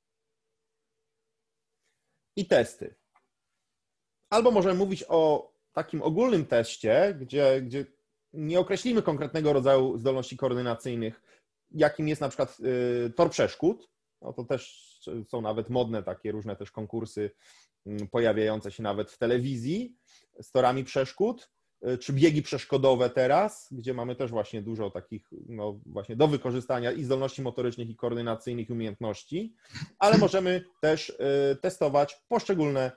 I testy. Albo możemy mówić o takim ogólnym teście, gdzie nie określimy konkretnego rodzaju zdolności koordynacyjnych, jakim jest na przykład tor przeszkód. No to też są nawet modne takie różne też konkursy pojawiające się nawet w telewizji z torami przeszkód, czy biegi przeszkodowe teraz, gdzie mamy też właśnie dużo takich, no właśnie do wykorzystania i zdolności motorycznych, i koordynacyjnych, i umiejętności, ale możemy też testować poszczególne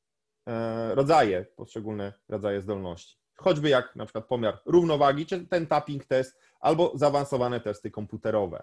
rodzaje zdolności. Choćby jak na przykład pomiar równowagi, czy ten tapping test, albo zaawansowane testy komputerowe.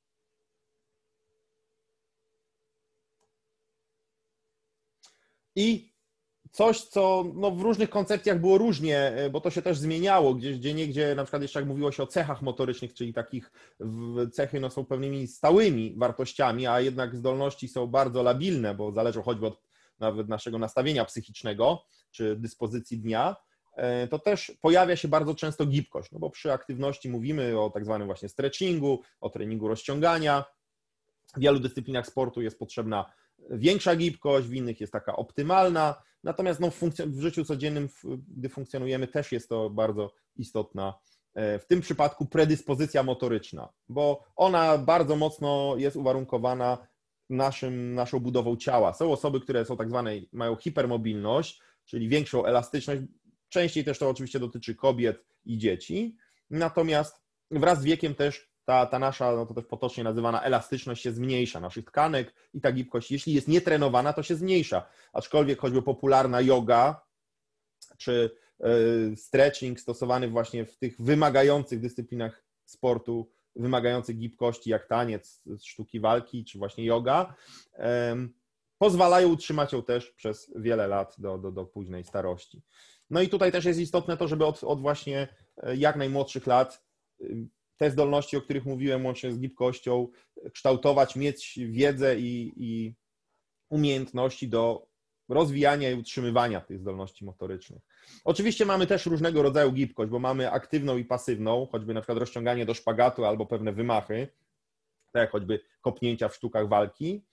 I coś, co no, w różnych koncepcjach było różnie, bo to się też zmieniało, gdzieniegdzie na przykład jeszcze jak mówiło się o cechach motorycznych, czyli takich cechy no, są pewnymi stałymi wartościami, a jednak zdolności są bardzo labilne, bo zależą choćby od nawet naszego nastawienia psychicznego czy dyspozycji dnia, to też pojawia się bardzo często gibkość, no bo przy aktywności mówimy o tak zwanym właśnie stretchingu, o treningu rozciągania. W wielu dyscyplinach sportu jest potrzebna większa gibkość, w innych jest taka optymalna, natomiast no, w życiu codziennym, gdy funkcjonujemy, też jest to bardzo istotna, w tym przypadku predyspozycja motoryczna, bo ona bardzo mocno jest uwarunkowana naszą budową ciała. Są osoby, które są tak zwane, mają hipermobilność, czyli większą elastyczność, częściej też to oczywiście dotyczy kobiet i dzieci, natomiast wraz z wiekiem też ta nasza, no to też potocznie nazywana elastyczność się zmniejsza, naszych tkanek i ta gibkość, jeśli jest nietrenowana, to się zmniejsza. Aczkolwiek choćby popularna yoga czy stretching stosowany właśnie w tych wymagających dyscyplinach sportu, wymagających gibkości, jak taniec, sztuki walki, czy właśnie yoga, pozwalają utrzymać ją też przez wiele lat do późnej starości. No i tutaj też jest istotne to, żeby od właśnie jak najmłodszych lat te zdolności, o których mówiłem, łącznie z gibkością, kształtować, mieć wiedzę i umiejętności do rozwijania i utrzymywania tych zdolności motorycznych. Oczywiście mamy też różnego rodzaju gibkość, bo mamy aktywną i pasywną, choćby na przykład rozciąganie do szpagatu albo pewne wymachy, tak jak choćby kopnięcia w sztukach walki.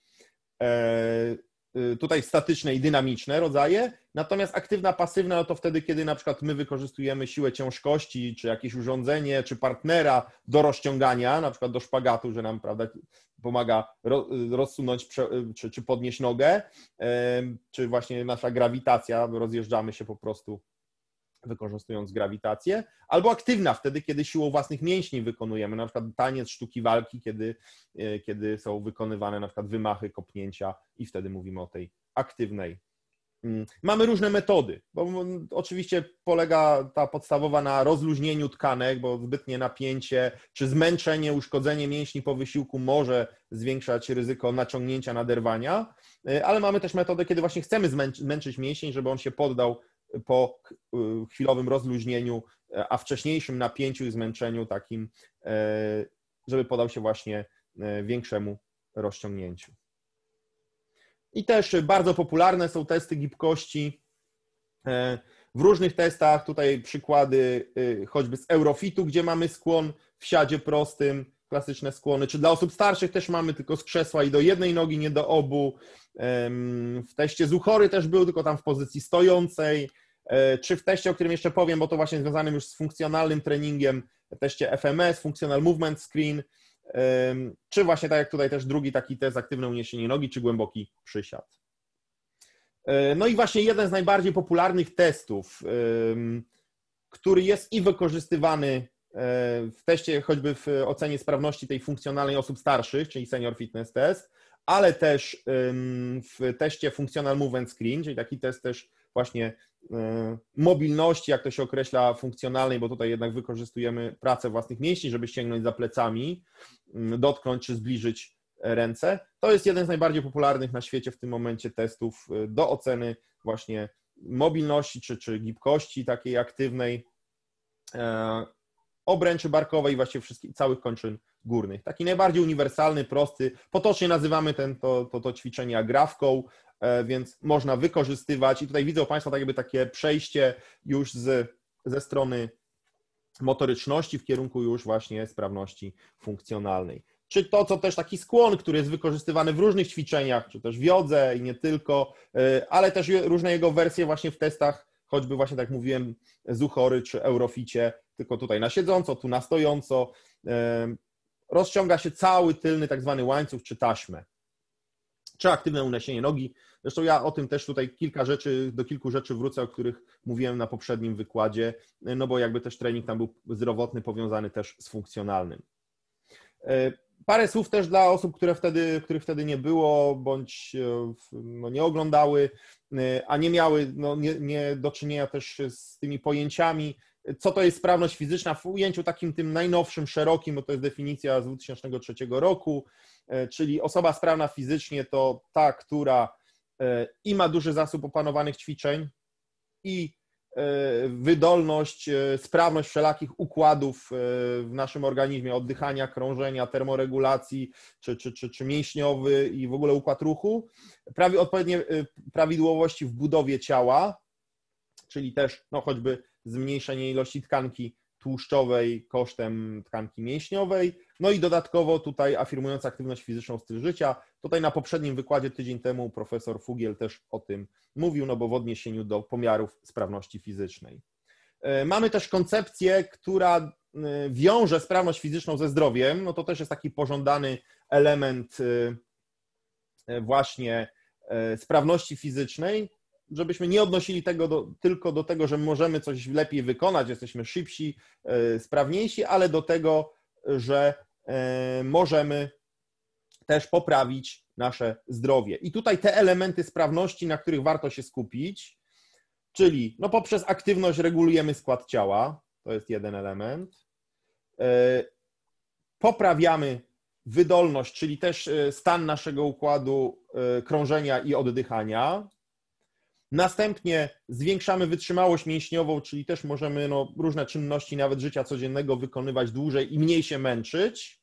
Tutaj statyczne i dynamiczne rodzaje, natomiast aktywna, pasywna no to wtedy, kiedy na przykład my wykorzystujemy siłę ciężkości, czy jakieś urządzenie, czy partnera do rozciągania, na przykład do szpagatu, że nam, prawda, pomaga rozsunąć czy podnieść nogę, czy właśnie nasza grawitacja, rozjeżdżamy się po prostu wykorzystując grawitację, albo aktywna wtedy, kiedy siłą własnych mięśni wykonujemy, na przykład taniec, sztuki walki, kiedy są wykonywane na przykład wymachy, kopnięcia i wtedy mówimy o tej aktywnej. Mamy różne metody, bo oczywiście polega ta podstawowa na rozluźnieniu tkanek, bo zbytnie napięcie czy zmęczenie, uszkodzenie mięśni po wysiłku może zwiększać ryzyko naciągnięcia, naderwania, ale mamy też metodę, kiedy właśnie chcemy zmęczyć mięsień, żeby on się poddał po chwilowym rozluźnieniu, a wcześniejszym napięciu i zmęczeniu takim, żeby podał się właśnie większemu rozciągnięciu. I też bardzo popularne są testy gibkości. W różnych testach, tutaj przykłady choćby z Eurofitu, gdzie mamy skłon w siadzie prostym, klasyczne skłony, czy dla osób starszych też mamy tylko z krzesła i do jednej nogi, nie do obu. W teście Zuchory też był, tylko tam w pozycji stojącej, czy w teście, o którym jeszcze powiem, bo to właśnie związanym już z funkcjonalnym treningiem, w teście FMS, Functional Movement Screen, czy właśnie tak jak tutaj też drugi taki test, aktywne uniesienie nogi, czy głęboki przysiad. No i właśnie jeden z najbardziej popularnych testów, który jest i wykorzystywany w teście, choćby w ocenie sprawności tej funkcjonalnej osób starszych, czyli Senior Fitness Test, ale też w teście Functional Movement Screen, czyli taki test też właśnie mobilności, jak to się określa, funkcjonalnej, bo tutaj jednak wykorzystujemy pracę własnych mięśni, żeby sięgnąć za plecami, dotknąć czy zbliżyć ręce. To jest jeden z najbardziej popularnych na świecie w tym momencie testów do oceny właśnie mobilności czy gibkości takiej aktywnej, obręczy barkowej i właściwie całych kończyn górnych. Taki najbardziej uniwersalny, prosty. Potocznie nazywamy to ćwiczenie agrafką, więc można wykorzystywać. I tutaj widzą Państwo tak jakby takie przejście już ze strony motoryczności w kierunku już właśnie sprawności funkcjonalnej. Czy to, co też taki skłon, który jest wykorzystywany w różnych ćwiczeniach, czy też w jodze i nie tylko, ale też różne jego wersje właśnie w testach, choćby właśnie tak jak mówiłem, Zuchory czy Euroficie, tylko tutaj na siedząco, tu na stojąco. Rozciąga się cały tylny tak zwany łańcuch czy taśmę. Czy aktywne uniesienie nogi. Zresztą ja o tym też tutaj do kilku rzeczy wrócę, o których mówiłem na poprzednim wykładzie, no bo jakby też trening tam był zdrowotny, powiązany też z funkcjonalnym. Parę słów też dla osób, których wtedy nie było, bądź nie oglądały, a nie miały nie do czynienia też z tymi pojęciami, co to jest sprawność fizyczna w ujęciu takim tym najnowszym, szerokim, bo to jest definicja z 2003 roku, czyli osoba sprawna fizycznie to ta, która i ma duży zasób opanowanych ćwiczeń, i wydolność, sprawność wszelakich układów w naszym organizmie, oddychania, krążenia, termoregulacji, czy mięśniowy i w ogóle układ ruchu, odpowiednie prawidłowości w budowie ciała, czyli też choćby zmniejszenie ilości tkanki tłuszczowej kosztem tkanki mięśniowej, no i dodatkowo tutaj afirmując aktywność fizyczną, styl życia. Tutaj na poprzednim wykładzie tydzień temu profesor Fugiel też o tym mówił, no bo w odniesieniu do pomiarów sprawności fizycznej. Mamy też koncepcję, która wiąże sprawność fizyczną ze zdrowiem, no to też jest taki pożądany element właśnie sprawności fizycznej, żebyśmy nie odnosili tego tylko do tego, że możemy coś lepiej wykonać, jesteśmy szybsi, sprawniejsi, ale do tego, że możemy też poprawić nasze zdrowie. I tutaj te elementy sprawności, na których warto się skupić, czyli poprzez aktywność regulujemy skład ciała, to jest jeden element, poprawiamy wydolność, czyli też stan naszego układu krążenia i oddychania. Następnie zwiększamy wytrzymałość mięśniową, czyli też możemy różne czynności, nawet życia codziennego, wykonywać dłużej i mniej się męczyć.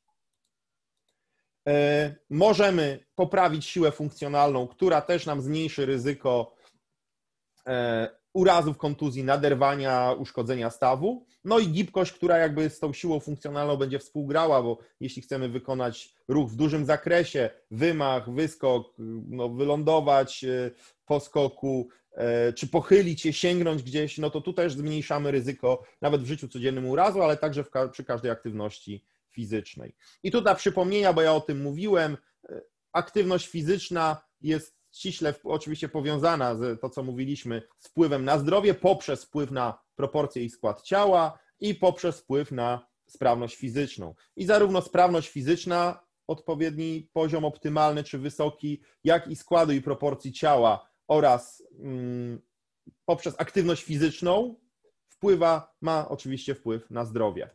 Możemy poprawić siłę funkcjonalną, która też nam zmniejszy ryzyko urazów, kontuzji, naderwania, uszkodzenia stawu. No i gibkość, która jakby z tą siłą funkcjonalną będzie współgrała, bo jeśli chcemy wykonać ruch w dużym zakresie, wymach, wyskok, wylądować po skoku, czy pochylić się, sięgnąć gdzieś, no to tu też zmniejszamy ryzyko nawet w życiu codziennym urazu, ale także przy każdej aktywności fizycznej. I tu dla przypomnienia, bo ja o tym mówiłem, aktywność fizyczna jest ściśle oczywiście powiązana z to, co mówiliśmy, z wpływem na zdrowie poprzez wpływ na proporcje i skład ciała i poprzez wpływ na sprawność fizyczną. I zarówno sprawność fizyczna, odpowiedni poziom optymalny czy wysoki, jak i składu i proporcji ciała oraz poprzez aktywność fizyczną ma oczywiście wpływ na zdrowie.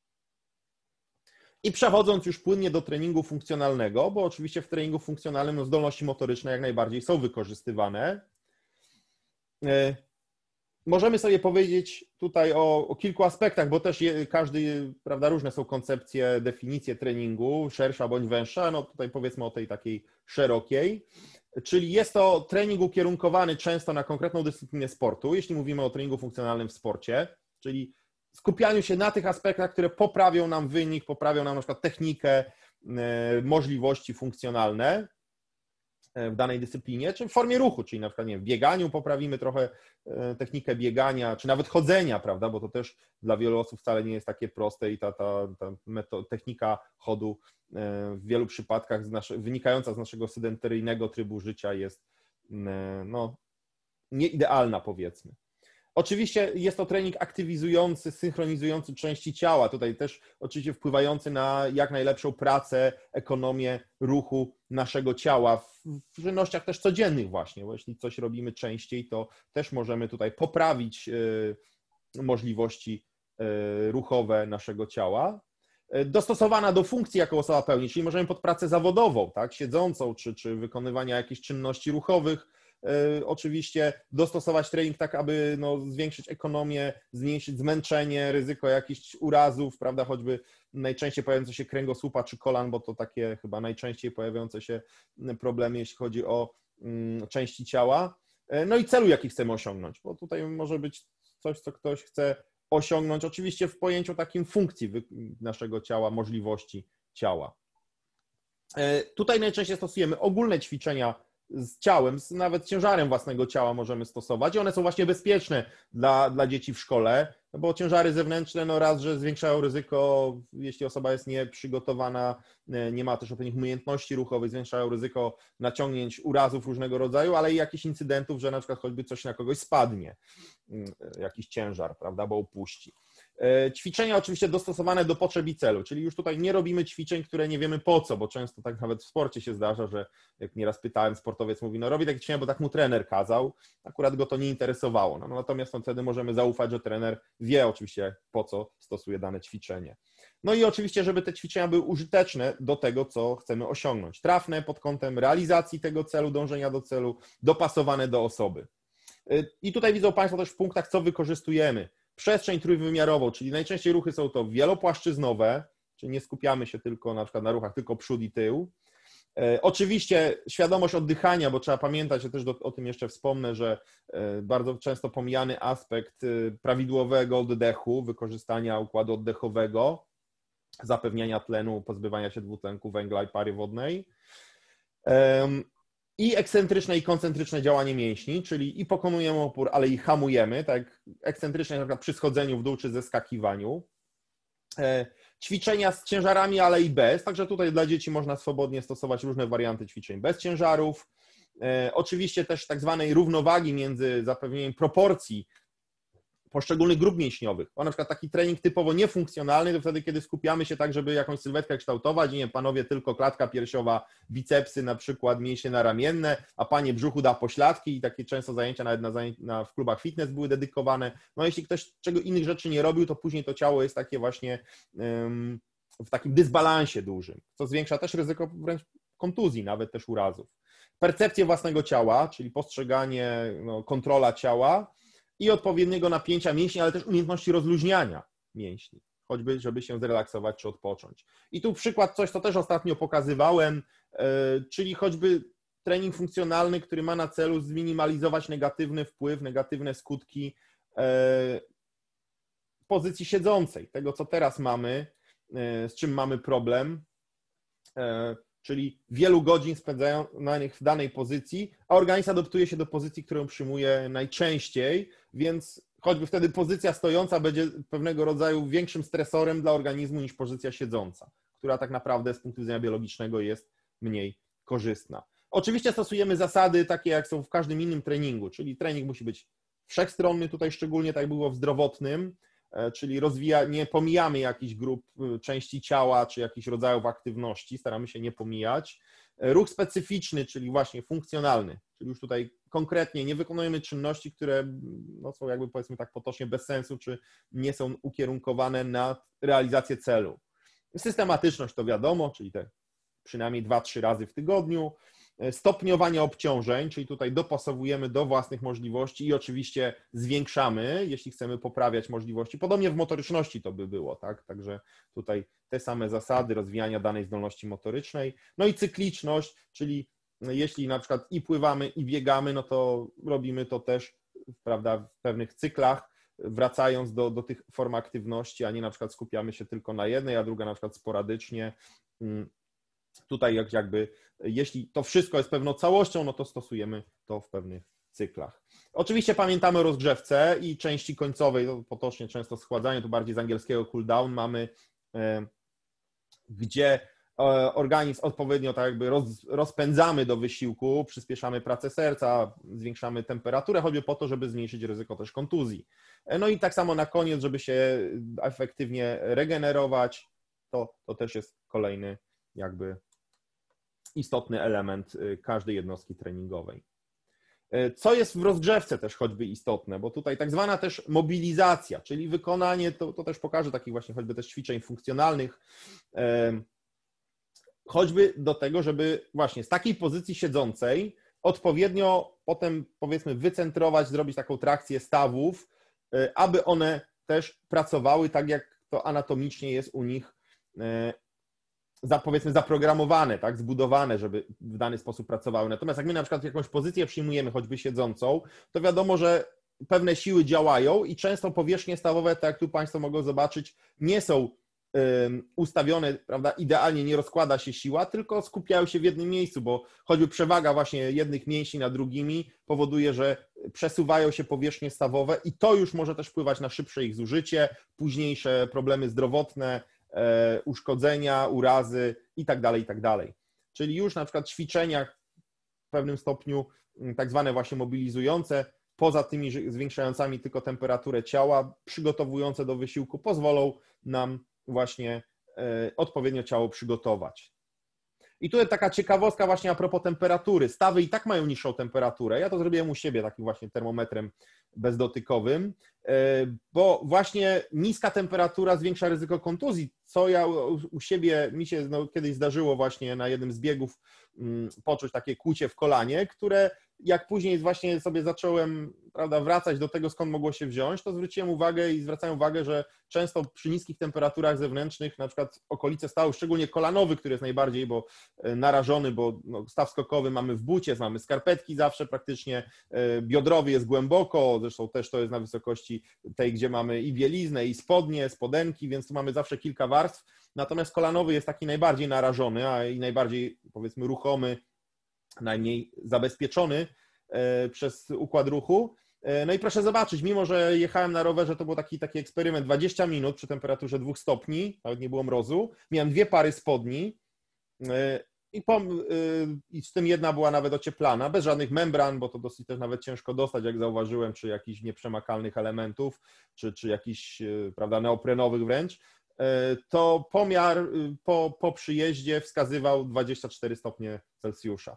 I przechodząc już płynnie do treningu funkcjonalnego, bo oczywiście w treningu funkcjonalnym zdolności motoryczne jak najbardziej są wykorzystywane. Możemy sobie powiedzieć tutaj o kilku aspektach, bo też każdy, prawda, różne są koncepcje, definicje treningu, szersza bądź węższa, no tutaj powiedzmy o tej takiej szerokiej, czyli jest to trening ukierunkowany często na konkretną dyscyplinę sportu, jeśli mówimy o treningu funkcjonalnym w sporcie, czyli skupianiu się na tych aspektach, które poprawią nam wynik, poprawią nam na przykład technikę, możliwości funkcjonalne w danej dyscyplinie, czy w formie ruchu, czyli na przykład w bieganiu poprawimy trochę technikę biegania, czy nawet chodzenia, prawda, bo to też dla wielu osób wcale nie jest takie proste i ta technika chodu w wielu przypadkach wynikająca z naszego sedentaryjnego trybu życia jest nieidealna, powiedzmy. Oczywiście jest to trening aktywizujący, synchronizujący części ciała, tutaj też oczywiście wpływający na jak najlepszą pracę, ekonomię ruchu naszego ciała w czynnościach też codziennych właśnie, bo jeśli coś robimy częściej, to też możemy tutaj poprawić możliwości ruchowe naszego ciała. Dostosowana do funkcji, jaką osoba pełni, czyli możemy pod pracę zawodową, tak, siedzącą, czy wykonywania jakichś czynności ruchowych, oczywiście dostosować trening tak, aby zwiększyć ekonomię, zmniejszyć zmęczenie, ryzyko jakichś urazów, prawda, choćby najczęściej pojawiające się kręgosłupa czy kolan, bo to takie chyba najczęściej pojawiające się problemy, jeśli chodzi o części ciała. No i celu, jaki chcemy osiągnąć, bo tutaj może być coś, co ktoś chce osiągnąć, oczywiście w pojęciu takim funkcji naszego ciała, możliwości ciała. Tutaj najczęściej stosujemy ogólne ćwiczenia z ciałem, nawet ciężarem własnego ciała możemy stosować i one są właśnie bezpieczne dla dzieci w szkole, bo ciężary zewnętrzne, raz, że zwiększają ryzyko, jeśli osoba jest nieprzygotowana, nie ma też odpowiednich umiejętności ruchowych, zwiększają ryzyko naciągnięć urazów różnego rodzaju, ale i jakichś incydentów, że na przykład choćby coś na kogoś spadnie, jakiś ciężar, prawda, bo upuści. Ćwiczenia oczywiście dostosowane do potrzeb i celu, czyli już tutaj nie robimy ćwiczeń, które nie wiemy po co, bo często tak nawet w sporcie się zdarza, że jak nieraz pytałem, sportowiec mówi, robi takie ćwiczenia, bo tak mu trener kazał, akurat go to nie interesowało. Natomiast wtedy możemy zaufać, że trener wie oczywiście po co stosuje dane ćwiczenie. No i oczywiście, żeby te ćwiczenia były użyteczne do tego, co chcemy osiągnąć. Trafne pod kątem realizacji tego celu, dążenia do celu, dopasowane do osoby. I tutaj widzą Państwo też w punktach, co wykorzystujemy. Przestrzeń trójwymiarową, czyli najczęściej ruchy są to wielopłaszczyznowe, czyli nie skupiamy się tylko na przykład na ruchach tylko przód i tył. Oczywiście świadomość oddychania, bo trzeba pamiętać, ja też o tym jeszcze wspomnę, że bardzo często pomijany aspekt prawidłowego oddechu, wykorzystania układu oddechowego, zapewniania tlenu, pozbywania się dwutlenku węgla i pary wodnej. I ekscentryczne i koncentryczne działanie mięśni, czyli i pokonujemy opór, ale i hamujemy, tak ekscentryczne na przykład przy schodzeniu w dół czy zeskakiwaniu. Ćwiczenia z ciężarami, ale i bez, także tutaj dla dzieci można swobodnie stosować różne warianty ćwiczeń bez ciężarów. Oczywiście też tak zwanej równowagi między zapewnieniem proporcji poszczególnych grup mięśniowych. Na przykład taki trening typowo niefunkcjonalny, to wtedy, kiedy skupiamy się tak, żeby jakąś sylwetkę kształtować i nie, panowie tylko klatka piersiowa, bicepsy na przykład, mięśnie naramienne, a panie brzuchu da pośladki i takie często zajęcia nawet w klubach fitness były dedykowane. No jeśli ktoś innych rzeczy nie robił, to później to ciało jest takie właśnie w takim dysbalansie dużym, co zwiększa też ryzyko wręcz kontuzji, nawet też urazów. Percepcję własnego ciała, czyli postrzeganie, kontrola ciała i odpowiedniego napięcia mięśni, ale też umiejętności rozluźniania mięśni, choćby żeby się zrelaksować czy odpocząć. I tu przykład, coś co też ostatnio pokazywałem, czyli choćby trening funkcjonalny, który ma na celu zminimalizować negatywny wpływ, negatywne skutki pozycji siedzącej, tego co teraz mamy, z czym mamy problem, czyli wielu godzin spędzają na nich w danej pozycji, a organizm adaptuje się do pozycji, którą przyjmuje najczęściej, więc choćby wtedy pozycja stojąca będzie pewnego rodzaju większym stresorem dla organizmu niż pozycja siedząca, która tak naprawdę z punktu widzenia biologicznego jest mniej korzystna. Oczywiście stosujemy zasady takie, jak są w każdym innym treningu, czyli trening musi być wszechstronny, tutaj szczególnie tak było w zdrowotnym, czyli nie pomijamy jakichś grup części ciała czy jakichś rodzajów aktywności, staramy się nie pomijać. Ruch specyficzny, czyli właśnie funkcjonalny, czyli już tutaj konkretnie nie wykonujemy czynności, które są jakby powiedzmy tak potocznie bez sensu, czy nie są ukierunkowane na realizację celu. Systematyczność to wiadomo, czyli te przynajmniej 2-3 razy w tygodniu. Stopniowanie obciążeń, czyli tutaj dopasowujemy do własnych możliwości i oczywiście zwiększamy, jeśli chcemy poprawiać możliwości. Podobnie w motoryczności to by było, tak? Także tutaj te same zasady rozwijania danej zdolności motorycznej. No i cykliczność, czyli jeśli na przykład i pływamy, i biegamy, no to robimy to też, prawda, w pewnych cyklach, wracając do tych form aktywności, a nie na przykład skupiamy się tylko na jednej, a druga na przykład sporadycznie. Tutaj jakby, jeśli to wszystko jest pewną całością, no to stosujemy to w pewnych cyklach. Oczywiście pamiętamy o rozgrzewce i części końcowej, to potocznie często schładzanie, to bardziej z angielskiego cool down mamy, gdzie organizm odpowiednio tak jakby rozpędzamy do wysiłku, przyspieszamy pracę serca, zwiększamy temperaturę, choćby po to, żeby zmniejszyć ryzyko też kontuzji. No i tak samo na koniec, żeby się efektywnie regenerować, to też jest kolejny jakby istotny element każdej jednostki treningowej. Co jest w rozgrzewce też choćby istotne, bo tutaj tak zwana też mobilizacja, czyli wykonanie, to też pokażę takich właśnie choćby też ćwiczeń funkcjonalnych, choćby do tego, żeby właśnie z takiej pozycji siedzącej odpowiednio potem powiedzmy wycentrować, zrobić taką trakcję stawów, aby one też pracowały tak, jak to anatomicznie jest u nich powiedzmy zaprogramowane, tak, zbudowane, żeby w dany sposób pracowały. Natomiast jak my na przykład jakąś pozycję przyjmujemy, choćby siedzącą, to wiadomo, że pewne siły działają i często powierzchnie stawowe, tak jak tu Państwo mogą zobaczyć, nie są ustawione, prawda, idealnie, nie rozkłada się siła, tylko skupiają się w jednym miejscu, bo choćby przewaga właśnie jednych mięśni nad drugimi powoduje, że przesuwają się powierzchnie stawowe i to już może też wpływać na szybsze ich zużycie, późniejsze problemy zdrowotne, uszkodzenia, urazy i tak dalej, i tak dalej. Czyli już na przykład ćwiczenia w pewnym stopniu tak zwane właśnie mobilizujące, poza tymi zwiększającymi tylko temperaturę ciała, przygotowujące do wysiłku, pozwolą nam właśnie odpowiednio ciało przygotować. I tutaj taka ciekawostka właśnie a propos temperatury. Stawy i tak mają niższą temperaturę. Ja to zrobiłem u siebie takim właśnie termometrem bezdotykowym, bo właśnie niska temperatura zwiększa ryzyko kontuzji, co ja u siebie, mi się kiedyś zdarzyło właśnie na jednym z biegów poczuć takie kłucie w kolanie, które jak później właśnie sobie zacząłem, prawda, wracać do tego, skąd mogło się wziąć, to zwróciłem uwagę i zwracałem uwagę, że często przy niskich temperaturach zewnętrznych, na przykład okolice stawu, szczególnie kolanowy, który jest najbardziej narażony, bo staw skokowy mamy w bucie, mamy skarpetki zawsze praktycznie, biodrowy jest głęboko, zresztą też to jest na wysokości tej, gdzie mamy i bieliznę, i spodnie, spodenki, więc tu mamy zawsze kilka warstw, natomiast kolanowy jest taki najbardziej narażony, a i najbardziej, powiedzmy, ruchomy, najmniej zabezpieczony przez układ ruchu. No i proszę zobaczyć, mimo że jechałem na rowerze, to był taki eksperyment, 20 minut przy temperaturze 2 stopni, nawet nie było mrozu, miałem 2 pary spodni i z tym jedna była nawet ocieplana, bez żadnych membran, bo to dosyć też nawet ciężko dostać, jak zauważyłem, czy jakichś nieprzemakalnych elementów, czy jakichś, prawda, neoprenowych wręcz. To pomiar po przyjeździe wskazywał 24 stopnie Celsjusza.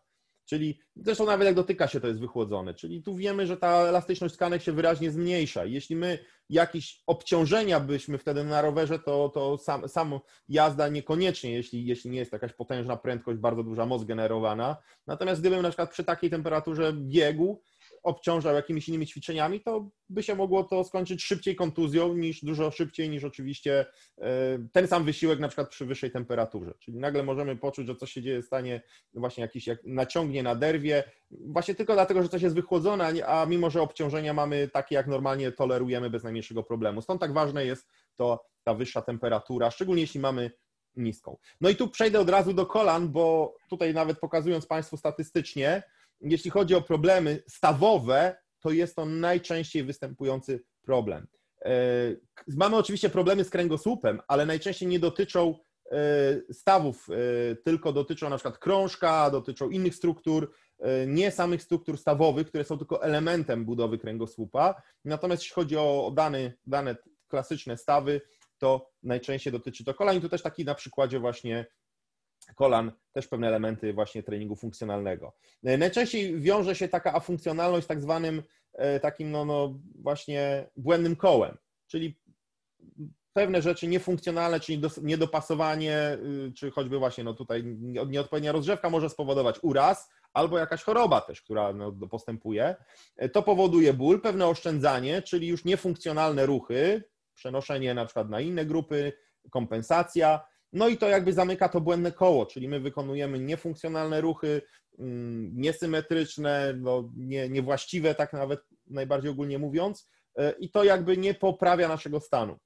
Czyli zresztą nawet jak dotyka się, to jest wychłodzone. Czyli tu wiemy, że ta elastyczność tkanek się wyraźnie zmniejsza. Jeśli my jakieś obciążenia byśmy wtedy na rowerze, to sam jazda niekoniecznie, jeśli nie jest jakaś potężna prędkość, bardzo duża moc generowana. Natomiast gdybym na przykład przy takiej temperaturze biegł, obciążał jakimiś innymi ćwiczeniami, to by się mogło to skończyć szybciej kontuzją, dużo szybciej niż oczywiście ten sam wysiłek na przykład przy wyższej temperaturze. Czyli nagle możemy poczuć, że coś się dzieje w stanie właśnie jakiś naciągnie na derwie, właśnie tylko dlatego, że coś jest wychłodzone, a mimo, że obciążenia mamy takie, jak normalnie tolerujemy bez najmniejszego problemu. Stąd tak ważne jest ta wyższa temperatura, szczególnie jeśli mamy niską. No i tu przejdę od razu do kolan, bo tutaj nawet pokazując Państwu statystycznie, jeśli chodzi o problemy stawowe, to jest to najczęściej występujący problem. Mamy oczywiście problemy z kręgosłupem, ale najczęściej nie dotyczą stawów, tylko dotyczą na przykład krążka, dotyczą innych struktur, nie samych struktur stawowych, które są tylko elementem budowy kręgosłupa. Natomiast jeśli chodzi o dane klasyczne stawy, to najczęściej dotyczy to kolan. I tu też taki na przykładzie właśnie kolan, też pewne elementy właśnie treningu funkcjonalnego. Najczęściej wiąże się taka afunkcjonalność z tak zwanym takim właśnie błędnym kołem, czyli pewne rzeczy niefunkcjonalne, czyli niedopasowanie, czy choćby właśnie tutaj nieodpowiednia rozgrzewka może spowodować uraz albo jakaś choroba też, która postępuje. To powoduje ból, pewne oszczędzanie, czyli już niefunkcjonalne ruchy, przenoszenie na przykład na inne grupy, kompensacja. No i to jakby zamyka to błędne koło, czyli my wykonujemy niefunkcjonalne ruchy, niesymetryczne, niewłaściwe, tak nawet najbardziej ogólnie mówiąc, i to jakby nie poprawia naszego stanu.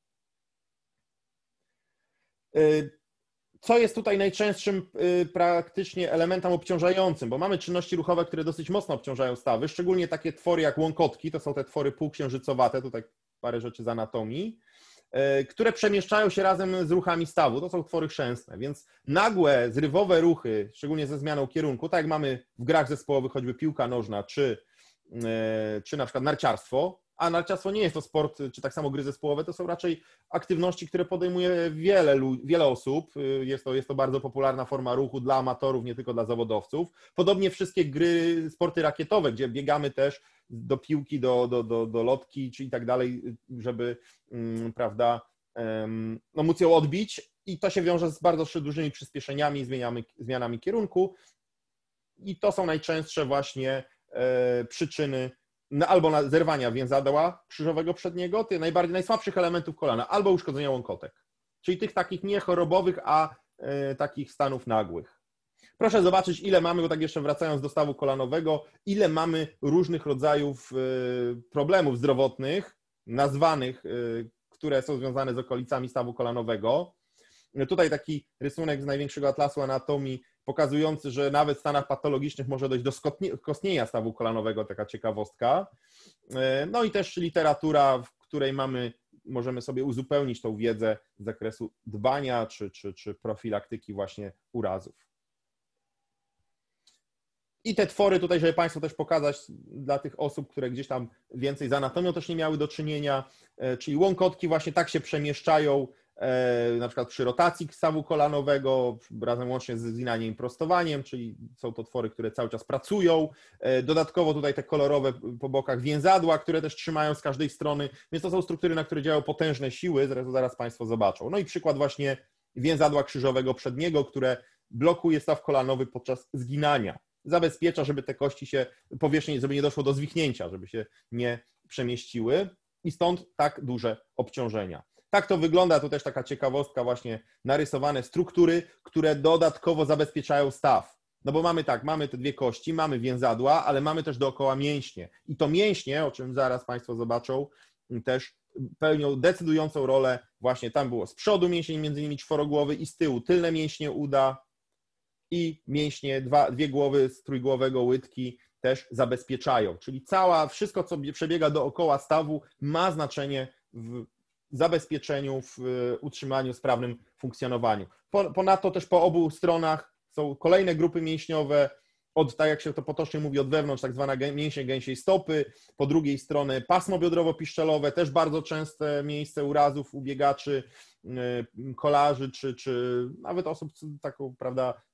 Co jest tutaj najczęstszym praktycznie elementem obciążającym, bo mamy czynności ruchowe, które dosyć mocno obciążają stawy, szczególnie takie twory jak łąkotki, to są te twory półksiężycowate, tutaj parę rzeczy z anatomii, które przemieszczają się razem z ruchami stawu. To są twory chrzęstne, więc nagłe, zrywowe ruchy, szczególnie ze zmianą kierunku, tak jak mamy w grach zespołowych, choćby piłka nożna, czy na przykład narciarstwo, a narciarstwo nie jest to sport, czy tak samo gry zespołowe, to są raczej aktywności, które podejmuje wiele osób. Jest to bardzo popularna forma ruchu dla amatorów, nie tylko dla zawodowców. Podobnie wszystkie gry, sporty rakietowe, gdzie biegamy też do piłki, do lotki, czy i tak dalej, żeby, prawda, móc ją odbić, i to się wiąże z bardzo dużymi przyspieszeniami, zmianami kierunku, i to są najczęstsze właśnie przyczyny albo zerwania więzadła krzyżowego przedniego, tych najsłabszych elementów kolana, albo uszkodzenia łąkotek, czyli tych takich nie chorobowych, a takich stanów nagłych. Proszę zobaczyć, ile mamy, bo tak jeszcze wracając do stawu kolanowego, ile mamy różnych rodzajów problemów zdrowotnych, nazwanych, które są związane z okolicami stawu kolanowego. Tutaj taki rysunek z największego atlasu anatomii pokazujący, że nawet w stanach patologicznych może dojść do skostnienia stawu kolanowego, taka ciekawostka. No i też literatura, w której możemy sobie uzupełnić tą wiedzę z zakresu dbania czy profilaktyki właśnie urazów. I te twory tutaj, żeby Państwu też pokazać dla tych osób, które gdzieś tam więcej z anatomią też nie miały do czynienia, czyli łąkotki właśnie tak się przemieszczają, na przykład przy rotacji stawu kolanowego, razem łącznie z zginaniem i prostowaniem, czyli są to twory, które cały czas pracują. Dodatkowo tutaj te kolorowe po bokach więzadła, które też trzymają z każdej strony, więc to są struktury, na które działają potężne siły, zaraz Państwo zobaczą. No i przykład właśnie więzadła krzyżowego przedniego, które blokuje staw kolanowy podczas zginania. Zabezpiecza, żeby te kości się powierzchni, żeby nie doszło do zwichnięcia, żeby się nie przemieściły, i stąd tak duże obciążenia. Tak to wygląda, to też taka ciekawostka, właśnie narysowane struktury, które dodatkowo zabezpieczają staw. No bo mamy te dwie kości, mamy więzadła, ale mamy też dookoła mięśnie. I to mięśnie, o czym zaraz Państwo zobaczą, też pełnią decydującą rolę. Właśnie tam było z przodu mięsień, między innymi czworogłowy, i z tyłu tylne mięśnie uda i mięśnie, dwie głowy z trójgłowego łydki też zabezpieczają. Czyli wszystko, co przebiega dookoła stawu, ma znaczenie w zabezpieczeniu, w utrzymaniu, sprawnym funkcjonowaniu. Ponadto też po obu stronach są kolejne grupy mięśniowe, tak jak się to potocznie mówi, od wewnątrz, tak zwana mięśnie gęsiej stopy, po drugiej stronie pasmo biodrowo-piszczelowe, też bardzo częste miejsce urazów u biegaczy, kolarzy, czy nawet osób taką, prawda,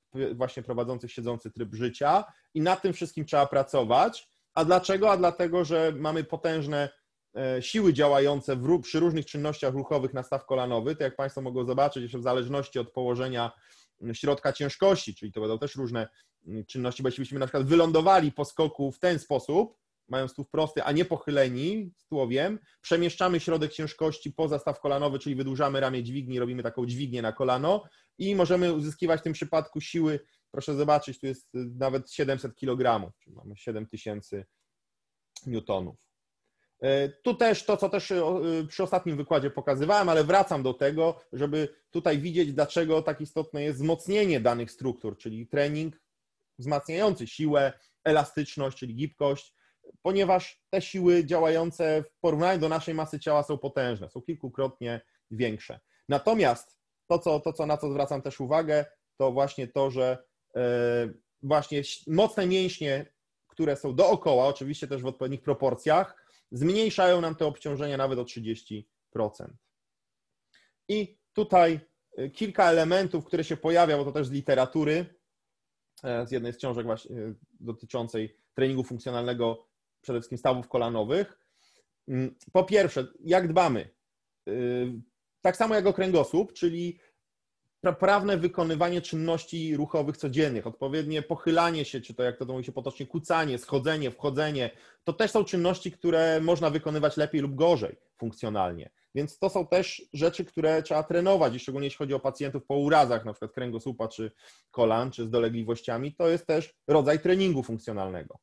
właśnie prowadzących siedzący tryb życia i nad tym wszystkim trzeba pracować. A dlaczego? A dlatego, że mamy potężne siły działające przy różnych czynnościach ruchowych na staw kolanowy. To jak Państwo mogą zobaczyć, jeszcze w zależności od położenia środka ciężkości, czyli to będą też różne czynności, bo jeślibyśmy na przykład wylądowali po skoku w ten sposób, mając tułów prosty, a nie pochyleni z tułowiem, przemieszczamy środek ciężkości poza staw kolanowy, czyli wydłużamy ramię dźwigni, robimy taką dźwignię na kolano i możemy uzyskiwać w tym przypadku siły, proszę zobaczyć, tu jest nawet 700 kg, czyli mamy 7000 newtonów. Tu też to, co też przy ostatnim wykładzie pokazywałem, ale wracam do tego, żeby tutaj widzieć, dlaczego tak istotne jest wzmocnienie danych struktur, czyli trening wzmacniający siłę, elastyczność, czyli gibkość, ponieważ te siły działające w porównaniu do naszej masy ciała są potężne, są kilkukrotnie większe. Natomiast na co zwracam też uwagę, to właśnie to, że właśnie mocne mięśnie, które są dookoła, oczywiście też w odpowiednich proporcjach, zmniejszają nam te obciążenia nawet o 30%. I tutaj kilka elementów, które się pojawia, bo to też z literatury, z jednej z książek właśnie dotyczącej treningu funkcjonalnego, przede wszystkim stawów kolanowych. Po pierwsze, jak dbamy? Tak samo jak o kręgosłup, czyli poprawne wykonywanie czynności ruchowych codziennych, odpowiednie pochylanie się, czy to jak to mówi się potocznie, kucanie, schodzenie, wchodzenie, to też są czynności, które można wykonywać lepiej lub gorzej funkcjonalnie. Więc to są też rzeczy, które trzeba trenować, i szczególnie jeśli chodzi o pacjentów po urazach, na przykład kręgosłupa, czy kolan, czy z dolegliwościami, to jest też rodzaj treningu funkcjonalnego.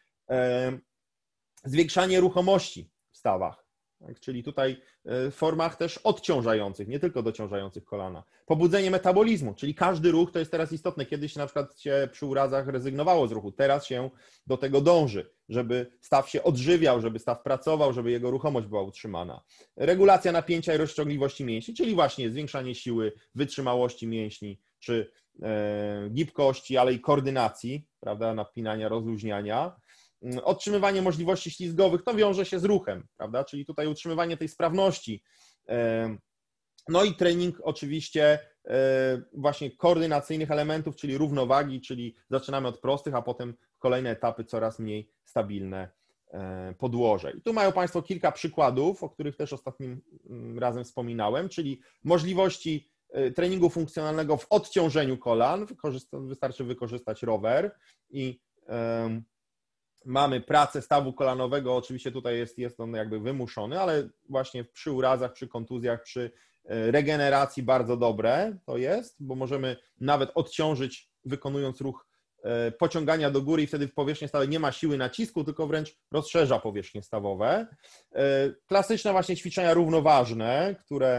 Zwiększanie ruchomości w stawach, tak? Czyli tutaj w formach też odciążających, nie tylko dociążających kolana. Pobudzenie metabolizmu, czyli każdy ruch to jest teraz istotne. Kiedyś na przykład się przy urazach rezygnowało z ruchu, teraz się do tego dąży, żeby staw się odżywiał, żeby staw pracował, żeby jego ruchomość była utrzymana. Regulacja napięcia i rozciągliwości mięśni, czyli właśnie zwiększanie siły, wytrzymałości mięśni, czy gibkości, ale i koordynacji, prawda, napinania, rozluźniania. Otrzymywanie możliwości ślizgowych, to wiąże się z ruchem, prawda, czyli tutaj utrzymywanie tej sprawności. No i trening oczywiście właśnie koordynacyjnych elementów, czyli równowagi, czyli zaczynamy od prostych, a potem kolejne etapy coraz mniej stabilne podłoże. I tu mają Państwo kilka przykładów, o których też ostatnim razem wspominałem, czyli możliwości treningu funkcjonalnego w odciążeniu kolan, wystarczy wykorzystać rower i mamy pracę stawu kolanowego, oczywiście tutaj jest on jakby wymuszony, ale właśnie przy urazach, przy kontuzjach, przy regeneracji bardzo dobre to jest, bo możemy nawet odciążyć, wykonując ruch pociągania do góry i wtedy w powierzchni stawej nie ma siły nacisku, tylko wręcz rozszerza powierzchnie stawowe. Klasyczne właśnie ćwiczenia równoważne, które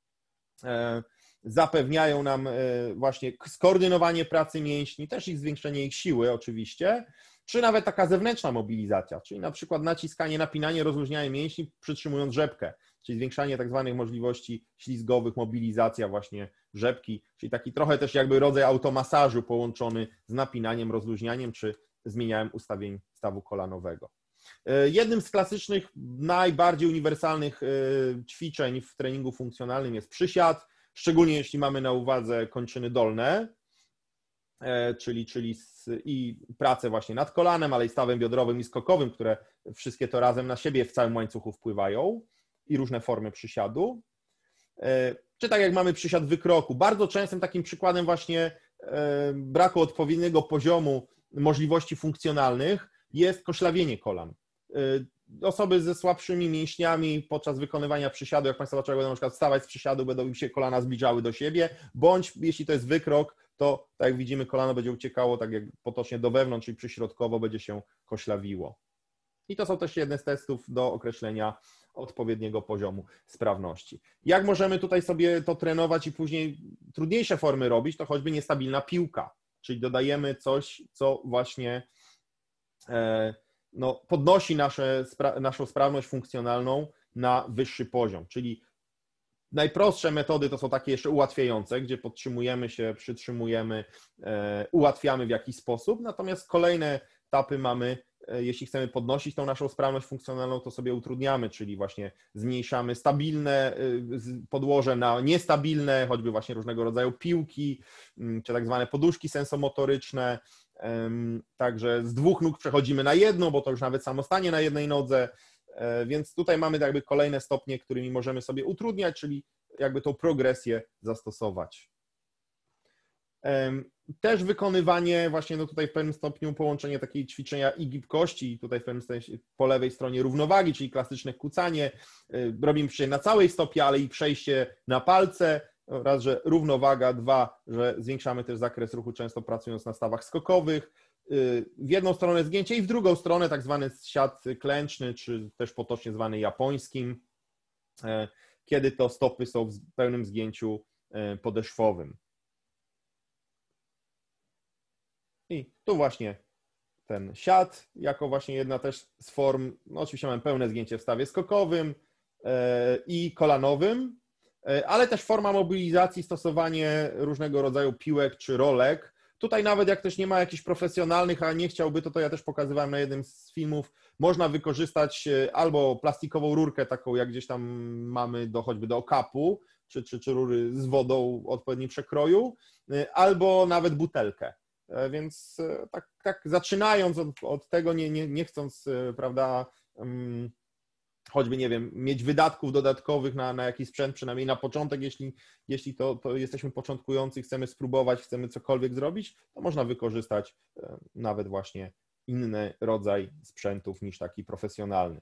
zapewniają nam właśnie skoordynowanie pracy mięśni, też ich zwiększenie ich siły oczywiście, czy nawet taka zewnętrzna mobilizacja, czyli na przykład naciskanie, napinanie, rozluźnianie mięśni przytrzymując rzepkę, czyli zwiększanie tak zwanych możliwości ślizgowych, mobilizacja właśnie rzepki, czyli taki trochę też jakby rodzaj automasażu połączony z napinaniem, rozluźnianiem, czy zmienianiem ustawień stawu kolanowego. Jednym z klasycznych, najbardziej uniwersalnych ćwiczeń w treningu funkcjonalnym jest przysiad, szczególnie jeśli mamy na uwadze kończyny dolne, czyli i pracę właśnie nad kolanem, ale i stawem biodrowym i skokowym, które wszystkie to razem na siebie w całym łańcuchu wpływają, i różne formy przysiadu. Czy tak jak mamy przysiad wykroku. Bardzo częstym takim przykładem właśnie braku odpowiedniego poziomu możliwości funkcjonalnych jest koślawienie kolan. Osoby ze słabszymi mięśniami podczas wykonywania przysiadu, jak Państwo zobaczyły, będą na przykład wstawać z przysiadu, będą im się kolana zbliżały do siebie, bądź jeśli to jest wykrok, to tak jak widzimy, kolano będzie uciekało tak jak potocznie do wewnątrz, czyli przyśrodkowo będzie się koślawiło. I to są też jedne z testów do określenia odpowiedniego poziomu sprawności. Jak możemy tutaj sobie to trenować i później trudniejsze formy robić, to choćby niestabilna piłka, czyli dodajemy coś, co właśnie podnosi naszą sprawność funkcjonalną na wyższy poziom, czyli najprostsze metody to są takie jeszcze ułatwiające, gdzie podtrzymujemy się, przytrzymujemy, ułatwiamy w jakiś sposób, natomiast kolejne etapy mamy jeśli chcemy podnosić tą naszą sprawność funkcjonalną, to sobie utrudniamy, czyli właśnie zmniejszamy stabilne podłoże na niestabilne, choćby właśnie różnego rodzaju piłki, czy tak zwane poduszki sensomotoryczne. Także z 2 nóg przechodzimy na 1, bo to już nawet samostanie na jednej nodze, więc tutaj mamy jakby kolejne stopnie, którymi możemy sobie utrudniać, czyli jakby tą progresję zastosować. Też wykonywanie właśnie tutaj w pewnym stopniu połączenie takiej ćwiczenia i gibkości, tutaj w pewnym sensie po lewej stronie równowagi, czyli klasyczne kucanie. Robimy przejście na całej stopie, ale i przejście na palce. Raz, że równowaga, 2, że zwiększamy też zakres ruchu, często pracując na stawach skokowych. W jedną stronę zgięcie i w drugą stronę tak zwany siat klęczny, czy też potocznie zwany japońskim, kiedy to stopy są w pełnym zgięciu podeszwowym. I tu właśnie ten siat, jako właśnie jedna też z form, no oczywiście mamy pełne zgięcie w stawie skokowym i kolanowym, ale też forma mobilizacji, stosowanie różnego rodzaju piłek czy rolek. Tutaj nawet jak też nie ma jakichś profesjonalnych, a nie chciałby, to ja też pokazywałem na jednym z filmów, można wykorzystać albo plastikową rurkę taką, jak gdzieś tam mamy choćby do okapu, czy rury z wodą o odpowiednim przekroju, albo nawet butelkę. Więc tak zaczynając od tego, nie chcąc, prawda, choćby, nie wiem, mieć wydatków dodatkowych na jakiś sprzęt, przynajmniej na początek, jeśli to jesteśmy początkujący, chcemy spróbować, chcemy cokolwiek zrobić, to można wykorzystać nawet właśnie inny rodzaj sprzętów niż taki profesjonalny.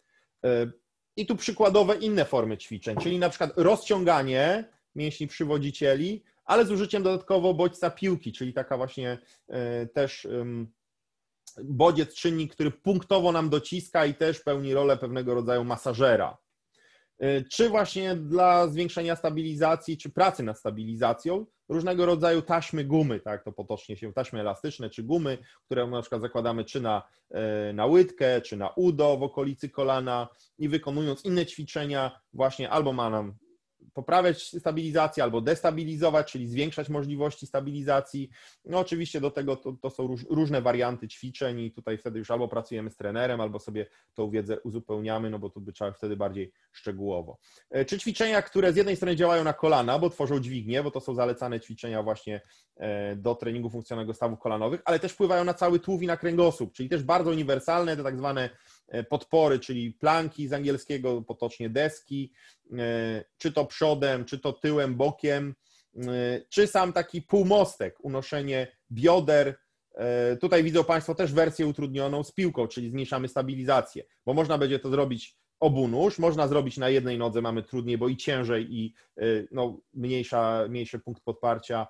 I tu przykładowe inne formy ćwiczeń, czyli na przykład rozciąganie mięśni przywodzicieli, ale z użyciem dodatkowo bodźca piłki, czyli taka właśnie też bodziec, czynnik, który punktowo nam dociska i też pełni rolę pewnego rodzaju masażera. Czy właśnie dla zwiększenia stabilizacji, czy pracy nad stabilizacją, różnego rodzaju taśmy gumy, tak to potocznie się, taśmy elastyczne, czy gumy, które na przykład zakładamy czy na łydkę, czy na udo w okolicy kolana i wykonując inne ćwiczenia właśnie albo ma nam poprawiać stabilizację albo destabilizować, czyli zwiększać możliwości stabilizacji. No oczywiście do tego to są różne warianty ćwiczeń i tutaj wtedy już albo pracujemy z trenerem, albo sobie tą wiedzę uzupełniamy, no bo to by trzeba wtedy bardziej szczegółowo. Czy ćwiczenia, które z jednej strony działają na kolana, bo tworzą dźwignię, bo to są zalecane ćwiczenia właśnie do treningu funkcjonalnego stawów kolanowych, ale też wpływają na cały tułów i na kręgosłup, czyli też bardzo uniwersalne, te tak zwane podpory, czyli planki z angielskiego, potocznie deski, czy to przodem, czy to tyłem, bokiem, czy sam taki półmostek, unoszenie bioder. Tutaj widzą Państwo też wersję utrudnioną z piłką, czyli zmniejszamy stabilizację, bo można będzie to zrobić obunóż, można zrobić na jednej nodze, mamy trudniej, bo i ciężej i no, mniejszy punkt podparcia,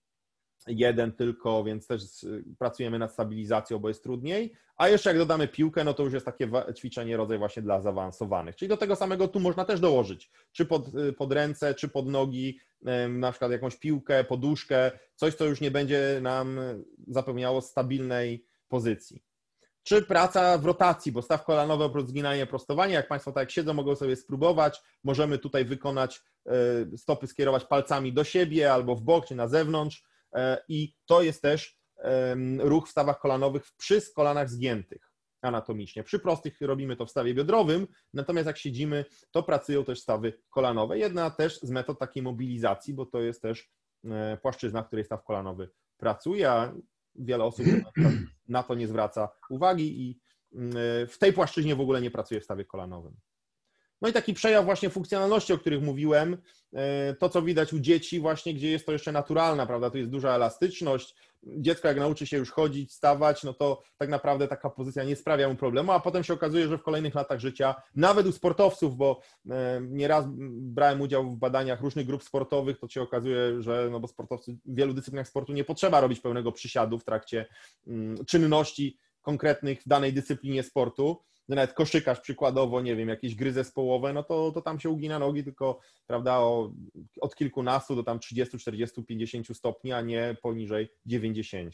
jeden tylko, więc też pracujemy nad stabilizacją, bo jest trudniej. A jeszcze jak dodamy piłkę, no to już jest takie ćwiczenie rodzaj właśnie dla zaawansowanych. Czyli do tego samego tu można też dołożyć, czy pod ręce, czy pod nogi, na przykład jakąś piłkę, poduszkę, coś, co już nie będzie nam zapewniało stabilnej pozycji. Czy praca w rotacji, bo staw kolanowy oprócz zginania i prostowania, jak Państwo tak jak siedzą, mogą sobie spróbować. Możemy tutaj wykonać, stopy skierować palcami do siebie albo w bok, czy na zewnątrz. I to jest też ruch w stawach kolanowych przy kolanach zgiętych anatomicznie. Przy prostych robimy to w stawie biodrowym, natomiast jak siedzimy, to pracują też stawy kolanowe. Jedna też z metod takiej mobilizacji, bo to jest też płaszczyzna, w której staw kolanowy pracuje, a wiele osób na to nie zwraca uwagi i w tej płaszczyźnie w ogóle nie pracuje w stawie kolanowym. No i taki przejaw właśnie funkcjonalności, o których mówiłem, to co widać u dzieci właśnie, gdzie jest to jeszcze naturalna, prawda, tu jest duża elastyczność, dziecko jak nauczy się już chodzić, stawać, no to tak naprawdę taka pozycja nie sprawia mu problemu, a potem się okazuje, że w kolejnych latach życia, nawet u sportowców, bo nieraz brałem udział w badaniach różnych grup sportowych, to się okazuje, że no bo sportowcy w wielu dyscyplinach sportu nie potrzeba robić pełnego przysiadu w trakcie czynności konkretnych w danej dyscyplinie sportu. Nawet koszykarz przykładowo, nie wiem, jakieś gry zespołowe, no to tam się ugina nogi tylko, prawda, od kilkunastu do tam 30, 40, 50 stopni, a nie poniżej 90.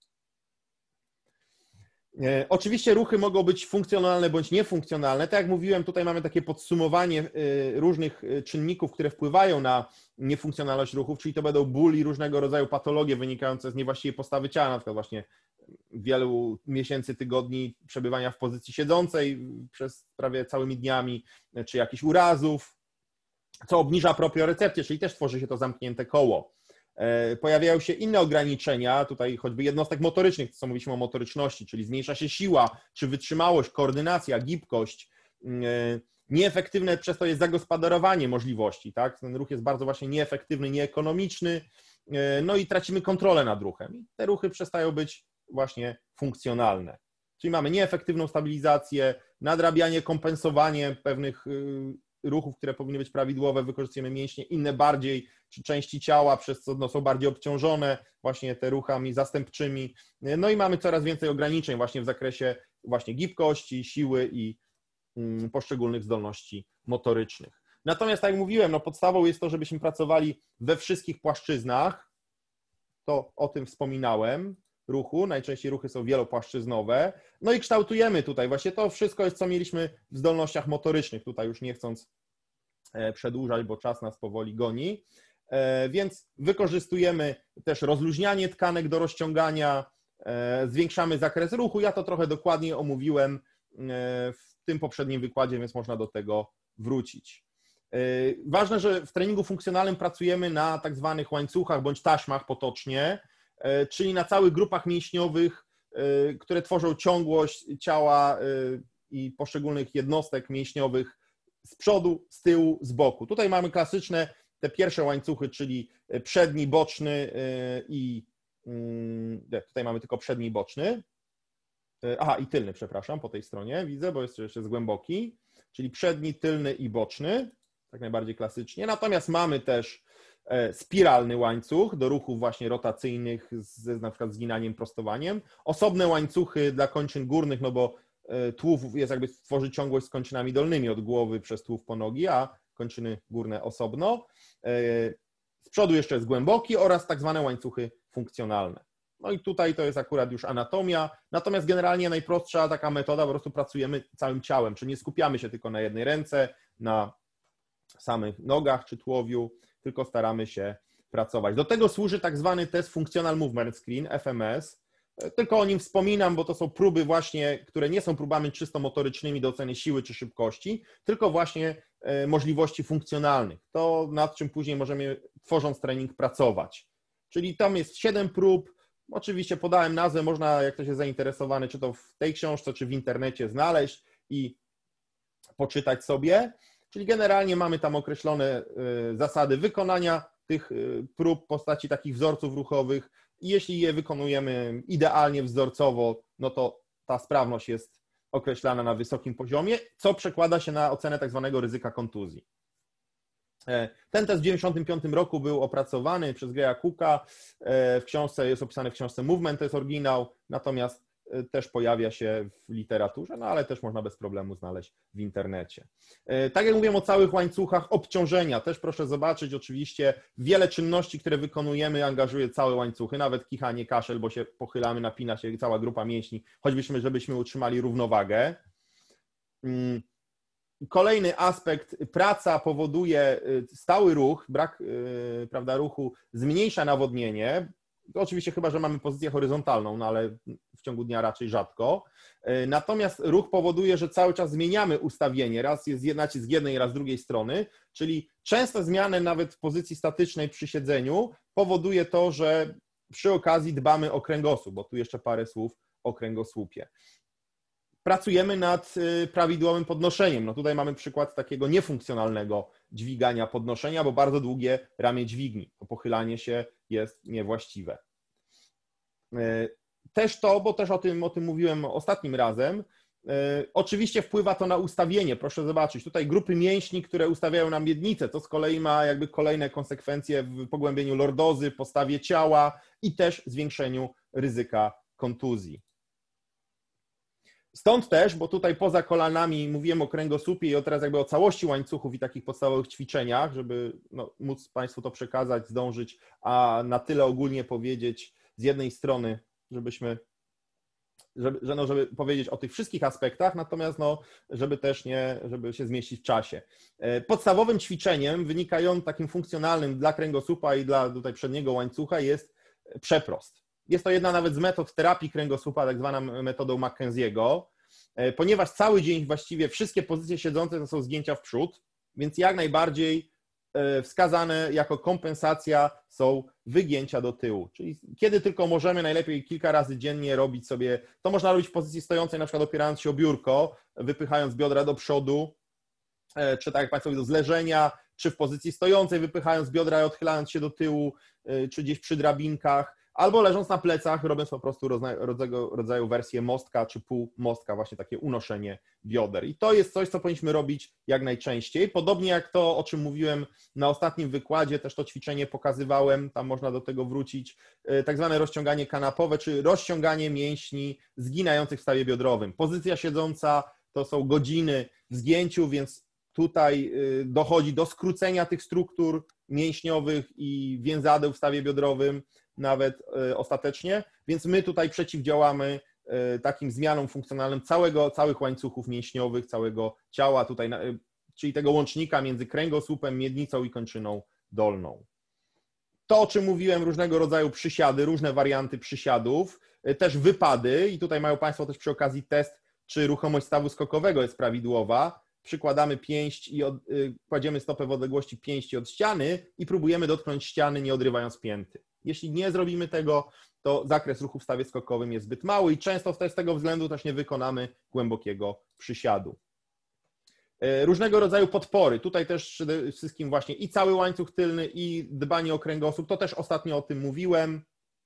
Oczywiście ruchy mogą być funkcjonalne bądź niefunkcjonalne. Tak jak mówiłem, tutaj mamy takie podsumowanie różnych czynników, które wpływają na niefunkcjonalność ruchów, czyli to będą ból i różnego rodzaju patologie wynikające z niewłaściwej postawy ciała, na przykład właśnie wielu miesięcy, tygodni przebywania w pozycji siedzącej przez prawie całymi dniami, czy jakichś urazów, co obniża propriorecepcję, czyli też tworzy się to zamknięte koło. Pojawiają się inne ograniczenia, tutaj choćby jednostek motorycznych, co mówiliśmy o motoryczności, czyli zmniejsza się siła, czy wytrzymałość, koordynacja, gibkość, nieefektywne przez to jest zagospodarowanie możliwości, tak? Ten ruch jest bardzo właśnie nieefektywny, nieekonomiczny, no i tracimy kontrolę nad ruchem. I te ruchy przestają być właśnie funkcjonalne. Czyli mamy nieefektywną stabilizację, nadrabianie, kompensowanie pewnych ruchów, które powinny być prawidłowe, wykorzystujemy mięśnie, inne bardziej, czy części ciała, przez co no, są bardziej obciążone właśnie te ruchami zastępczymi. No i mamy coraz więcej ograniczeń właśnie w zakresie właśnie gibkości, siły i poszczególnych zdolności motorycznych. Natomiast, tak jak mówiłem, no podstawą jest to, żebyśmy pracowali we wszystkich płaszczyznach, to o tym wspominałem, ruchu, najczęściej ruchy są wielopłaszczyznowe, no i kształtujemy tutaj właśnie to wszystko jest, co mieliśmy w zdolnościach motorycznych, tutaj już nie chcąc przedłużać, bo czas nas powoli goni, więc wykorzystujemy też rozluźnianie tkanek do rozciągania, zwiększamy zakres ruchu, ja to trochę dokładniej omówiłem w tym poprzednim wykładzie, więc można do tego wrócić. Ważne, że w treningu funkcjonalnym pracujemy na tak zwanych łańcuchach bądź taśmach potocznie, czyli na całych grupach mięśniowych, które tworzą ciągłość ciała i poszczególnych jednostek mięśniowych z przodu, z tyłu, z boku. Tutaj mamy klasyczne te pierwsze łańcuchy, czyli przedni, boczny i tutaj mamy tylko przedni i boczny. Aha, i tylny, przepraszam, po tej stronie widzę, bo jeszcze jest głęboki, czyli przedni, tylny i boczny, tak najbardziej klasycznie. Natomiast mamy też spiralny łańcuch do ruchów właśnie rotacyjnych z na przykład zginaniem, prostowaniem. Osobne łańcuchy dla kończyn górnych, no bo tułów jest jakby tworzy ciągłość z kończynami dolnymi od głowy przez tułów po nogi, a kończyny górne osobno. Z przodu jeszcze jest głęboki oraz tak zwane łańcuchy funkcjonalne. No i tutaj to jest akurat już anatomia, natomiast generalnie najprostsza taka metoda, po prostu pracujemy całym ciałem, czyli nie skupiamy się tylko na jednej ręce, na samych nogach czy tułowiu, tylko staramy się pracować. Do tego służy tak zwany test Functional Movement Screen, FMS. Tylko o nim wspominam, bo to są próby właśnie, które nie są próbami czysto motorycznymi do oceny siły czy szybkości, tylko właśnie możliwości funkcjonalnych. To nad czym później możemy, tworząc trening, pracować. Czyli tam jest 7 prób. Oczywiście podałem nazwę, można, jak ktoś jest zainteresowany, czy to w tej książce, czy w internecie znaleźć i poczytać sobie. Czyli generalnie mamy tam określone zasady wykonania tych prób w postaci takich wzorców ruchowych i jeśli je wykonujemy idealnie, wzorcowo, no to ta sprawność jest określana na wysokim poziomie, co przekłada się na ocenę tak zwanego ryzyka kontuzji. Ten test w 1995 roku był opracowany przez Greya Cooka, w książce jest opisany w książce Movement, to jest oryginał, natomiast też pojawia się w literaturze, no ale też można bez problemu znaleźć w internecie. Tak jak mówiłem o całych łańcuchach obciążenia, też proszę zobaczyć, oczywiście wiele czynności, które wykonujemy, angażuje całe łańcuchy, nawet kichanie, kaszel, bo się pochylamy, napina się cała grupa mięśni, choćbyśmy, żebyśmy utrzymali równowagę. Kolejny aspekt, praca powoduje stały ruch, brak prawda, ruchu zmniejsza nawodnienie, oczywiście chyba, że mamy pozycję horyzontalną, no ale w ciągu dnia raczej rzadko. Natomiast ruch powoduje, że cały czas zmieniamy ustawienie, raz jest nacisk z jednej, raz z drugiej strony, czyli częste zmiany nawet w pozycji statycznej przy siedzeniu powoduje to, że przy okazji dbamy o kręgosłup, bo tu jeszcze parę słów o kręgosłupie. Pracujemy nad prawidłowym podnoszeniem. No tutaj mamy przykład takiego niefunkcjonalnego dźwigania podnoszenia, bo bardzo długie ramię dźwigni. To pochylanie się jest niewłaściwe. Też to, bo też o tym mówiłem ostatnim razem, oczywiście wpływa to na ustawienie. Proszę zobaczyć, tutaj grupy mięśni, które ustawiają nam miednicę, to z kolei ma jakby kolejne konsekwencje w pogłębieniu lordozy, postawie ciała i też zwiększeniu ryzyka kontuzji. Stąd też, bo tutaj poza kolanami mówiłem o kręgosłupie i teraz jakby o całości łańcuchów i takich podstawowych ćwiczeniach, żeby móc Państwu to przekazać, zdążyć, a na tyle ogólnie powiedzieć z jednej strony, żeby powiedzieć o tych wszystkich aspektach, natomiast żeby też żeby się zmieścić w czasie. Podstawowym ćwiczeniem takim funkcjonalnym dla kręgosłupa i dla tutaj przedniego łańcucha jest przeprost. Jest to jedna nawet z metod terapii kręgosłupa, tak zwana metodą Mackenzie'ego, ponieważ cały dzień właściwie wszystkie pozycje siedzące to są zgięcia w przód, więc jak najbardziej wskazane jako kompensacja są wygięcia do tyłu. Czyli kiedy tylko możemy, najlepiej kilka razy dziennie robić sobie, to można robić w pozycji stojącej, na przykład opierając się o biurko, wypychając biodra do przodu, czy tak jak Państwo widzą, z leżenia, czy w pozycji stojącej, wypychając biodra i odchylając się do tyłu, czy gdzieś przy drabinkach, albo leżąc na plecach, robiąc po prostu rodzaju wersję mostka czy półmostka, właśnie takie unoszenie bioder. I to jest coś, co powinniśmy robić jak najczęściej. Podobnie jak to, o czym mówiłem na ostatnim wykładzie, też to ćwiczenie pokazywałem, tam można do tego wrócić, tak zwane rozciąganie kanapowe, czy rozciąganie mięśni zginających w stawie biodrowym. Pozycja siedząca to są godziny w zgięciu, więc tutaj dochodzi do skrócenia tych struktur mięśniowych i więzadeł w stawie biodrowym, nawet ostatecznie, więc my tutaj przeciwdziałamy takim zmianom funkcjonalnym całych łańcuchów mięśniowych, całego ciała, tutaj, czyli tego łącznika między kręgosłupem, miednicą i kończyną dolną. To, o czym mówiłem, różnego rodzaju przysiady, różne warianty przysiadów, też wypady i tutaj mają Państwo też przy okazji test, czy ruchomość stawu skokowego jest prawidłowa. Przykładamy pięść i kładziemy stopę w odległości pięści od ściany i próbujemy dotknąć ściany, nie odrywając pięty. Jeśli nie zrobimy tego, to zakres ruchu w stawie skokowym jest zbyt mały i często z tego względu też nie wykonamy głębokiego przysiadu. Różnego rodzaju podpory, tutaj też przede wszystkim właśnie i cały łańcuch tylny i dbanie o kręgosłup, to też ostatnio o tym mówiłem.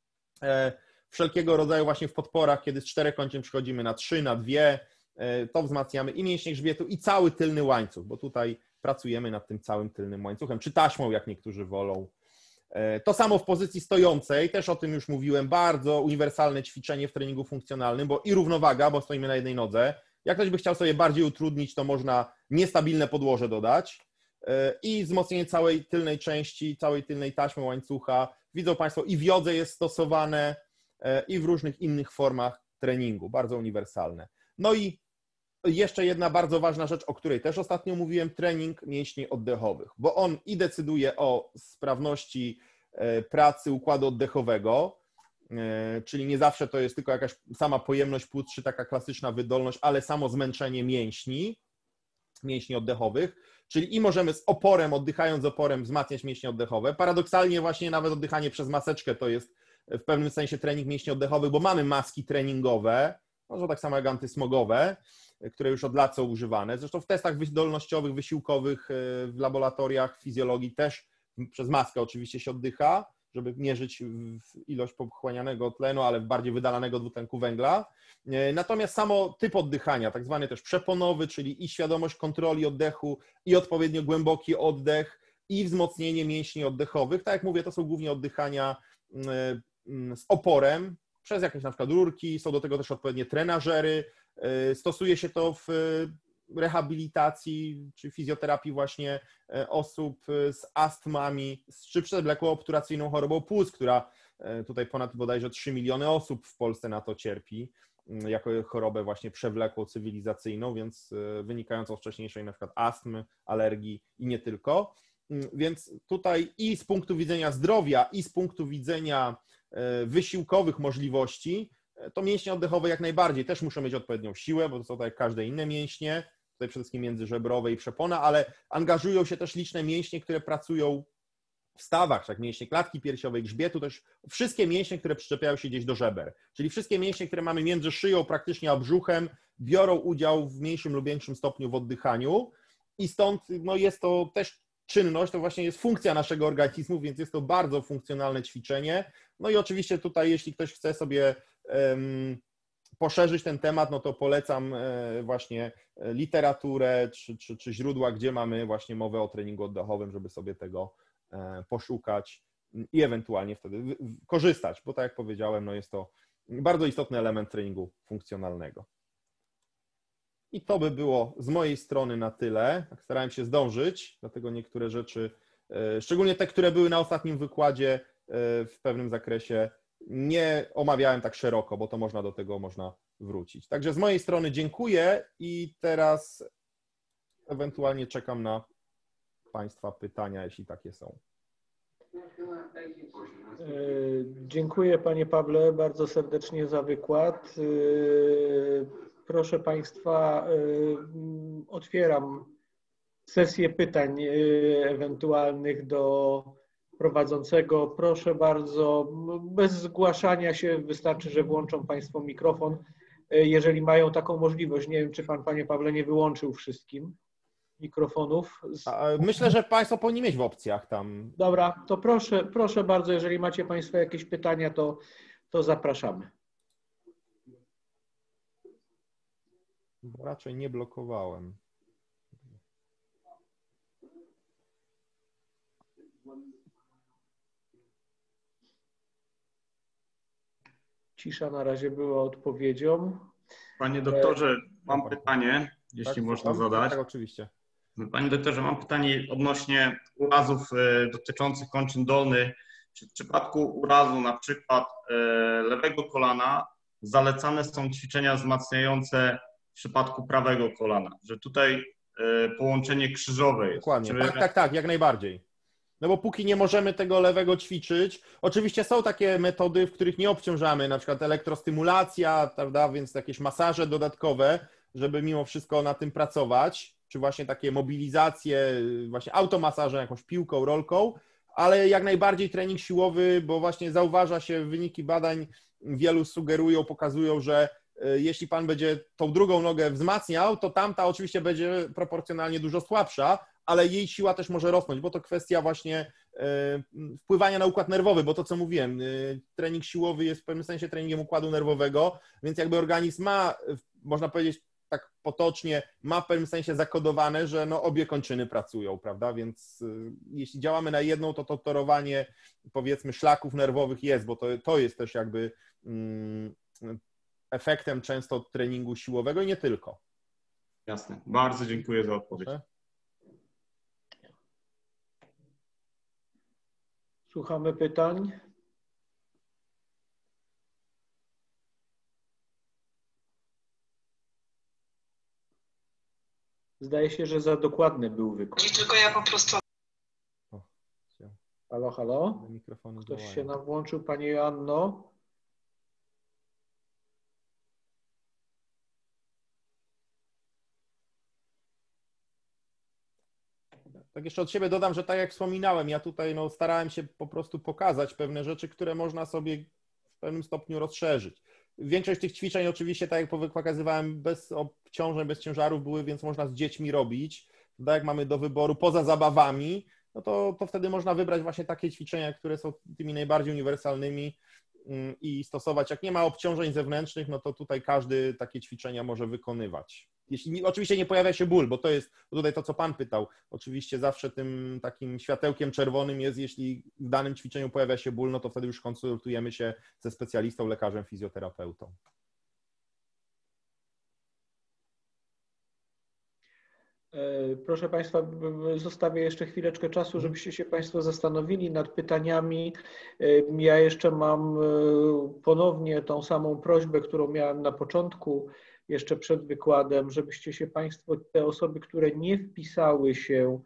Wszelkiego rodzaju właśnie w podporach, kiedy z 4 kończyn przychodzimy na 3, na 2, to wzmacniamy i mięśnie grzbietu i cały tylny łańcuch, bo tutaj pracujemy nad tym całym tylnym łańcuchem, czy taśmą, jak niektórzy wolą. To samo w pozycji stojącej, też o tym już mówiłem, bardzo uniwersalne ćwiczenie w treningu funkcjonalnym, bo i równowaga, bo stoimy na jednej nodze. Jak ktoś by chciał sobie bardziej utrudnić, to można niestabilne podłoże dodać i wzmocnienie całej tylnej części, całej tylnej taśmy łańcucha. Widzą Państwo, i w jodze jest stosowane, i w różnych innych formach treningu, bardzo uniwersalne. No i jeszcze jedna bardzo ważna rzecz, o której też ostatnio mówiłem, trening mięśni oddechowych, bo on i decyduje o sprawności pracy układu oddechowego, czyli nie zawsze to jest tylko jakaś sama pojemność płuc, czy taka klasyczna wydolność, ale samo zmęczenie mięśni oddechowych, czyli i możemy z oporem, oddychając z oporem, wzmacniać mięśnie oddechowe. Paradoksalnie właśnie nawet oddychanie przez maseczkę to jest w pewnym sensie trening mięśni oddechowych, bo mamy maski treningowe, może tak samo jak antysmogowe, które już od lat są używane. Zresztą w testach wydolnościowych, wysiłkowych w laboratoriach fizjologii też przez maskę oczywiście się oddycha, żeby mierzyć ilość pochłanianego tlenu, ale bardziej wydalanego dwutlenku węgla. Natomiast samo typ oddychania, tak zwany też przeponowy, czyli i świadomość kontroli oddechu, i odpowiednio głęboki oddech, i wzmocnienie mięśni oddechowych. Tak jak mówię, to są głównie oddychania z oporem, przez jakieś na przykład rurki, są do tego też odpowiednie trenażery. Stosuje się to w rehabilitacji czy fizjoterapii właśnie osób z astmami, czy przewlekłą obturacyjną chorobą płuc, która tutaj ponad bodajże 3 miliony osób w Polsce na to cierpi, jako chorobę właśnie przewlekłą cywilizacyjną, więc wynikającą z wcześniejszej na przykład astmy, alergii i nie tylko. Więc tutaj i z punktu widzenia zdrowia, i z punktu widzenia wysiłkowych możliwości, to mięśnie oddechowe jak najbardziej też muszą mieć odpowiednią siłę, bo to są tak jak każde inne mięśnie, tutaj przede wszystkim międzyżebrowe i przepona, ale angażują się też liczne mięśnie, które pracują w stawach, tak mięśnie klatki piersiowej, grzbietu, też wszystkie mięśnie, które przyczepiają się gdzieś do żeber, czyli wszystkie mięśnie, które mamy między szyją praktycznie a brzuchem, biorą udział w mniejszym lub większym stopniu w oddychaniu i stąd no, jest to też czynność, to właśnie jest funkcja naszego organizmu, więc jest to bardzo funkcjonalne ćwiczenie. No i oczywiście tutaj, jeśli ktoś chce sobie poszerzyć ten temat, no to polecam właśnie literaturę czy źródła, gdzie mamy właśnie mowę o treningu oddechowym, żeby sobie tego poszukać i ewentualnie wtedy korzystać, bo tak jak powiedziałem, no jest to bardzo istotny element treningu funkcjonalnego. I to by było z mojej strony na tyle. Tak starałem się zdążyć, dlatego niektóre rzeczy, szczególnie te, które były na ostatnim wykładzie, w pewnym zakresie nie omawiałem tak szeroko, bo to do tego można wrócić. Także z mojej strony dziękuję i teraz ewentualnie czekam na Państwa pytania, jeśli takie są. Dziękuję panie Pawle bardzo serdecznie za wykład. Proszę państwa, otwieram sesję pytań ewentualnych do prowadzącego. Proszę bardzo, bez zgłaszania się, wystarczy, że włączą państwo mikrofon, jeżeli mają taką możliwość. Nie wiem, czy pan, panie Pawle, nie wyłączył wszystkim mikrofonów. Myślę, że państwo powinni mieć w opcjach tam. Dobra, to proszę bardzo, jeżeli macie państwo jakieś pytania, to zapraszamy. Raczej nie blokowałem. Cisza na razie była odpowiedzią. Panie doktorze, mam pytanie, jeśli można zadać. Tak, oczywiście. Panie doktorze, mam pytanie odnośnie urazów dotyczących kończyn dolnych. Czy w przypadku urazu na przykład lewego kolana zalecane są ćwiczenia wzmacniające w przypadku prawego kolana? Że tutaj połączenie krzyżowe jest. Dokładnie, tak, jak najbardziej. No bo póki nie możemy tego lewego ćwiczyć, oczywiście są takie metody, w których nie obciążamy, na przykład elektrostymulacja, prawda, więc jakieś masaże dodatkowe, żeby mimo wszystko na tym pracować, czy właśnie takie mobilizacje, właśnie automasaże jakąś piłką, rolką, ale jak najbardziej trening siłowy, bo właśnie zauważa się, wyniki badań wielu sugerują, pokazują, że jeśli pan będzie tą drugą nogę wzmacniał, to tamta oczywiście będzie proporcjonalnie dużo słabsza, ale jej siła też może rosnąć, bo to kwestia właśnie wpływania na układ nerwowy, bo to co mówiłem, trening siłowy jest w pewnym sensie treningiem układu nerwowego, więc jakby organizm ma, można powiedzieć tak potocznie, ma w pewnym sensie zakodowane, że no obie kończyny pracują, prawda, więc jeśli działamy na jedną, to torowanie powiedzmy szlaków nerwowych jest, bo to jest też jakby efektem często treningu siłowego i nie tylko. Jasne. Bardzo dziękuję za odpowiedź. Proszę. Słuchamy pytań. Zdaje się, że za dokładny był wykład. Tylko ja po prostu... Halo, halo? Mikrofony Ktoś działają. się nam włączył, Pani Joanno? Tak jeszcze od siebie dodam, że tak jak wspominałem, ja tutaj no, starałem się po prostu pokazać pewne rzeczy, które można sobie w pewnym stopniu rozszerzyć. Większość tych ćwiczeń oczywiście, tak jak pokazywałem, bez obciążeń, bez ciężarów były, więc można z dziećmi robić. Tak jak mamy do wyboru poza zabawami, no to wtedy można wybrać właśnie takie ćwiczenia, które są tymi najbardziej uniwersalnymi i stosować. Jak nie ma obciążeń zewnętrznych, no to tutaj każdy takie ćwiczenia może wykonywać. Jeśli oczywiście nie pojawia się ból, bo to jest tutaj to, co Pan pytał. Oczywiście zawsze tym takim światełkiem czerwonym jest, jeśli w danym ćwiczeniu pojawia się ból, no to wtedy już konsultujemy się ze specjalistą, lekarzem, fizjoterapeutą. Proszę Państwa, zostawię jeszcze chwileczkę czasu, żebyście się Państwo zastanowili nad pytaniami. Ja jeszcze mam ponownie tą samą prośbę, którą miałem na początku, jeszcze przed wykładem, żebyście się Państwo, te osoby, które nie wpisały się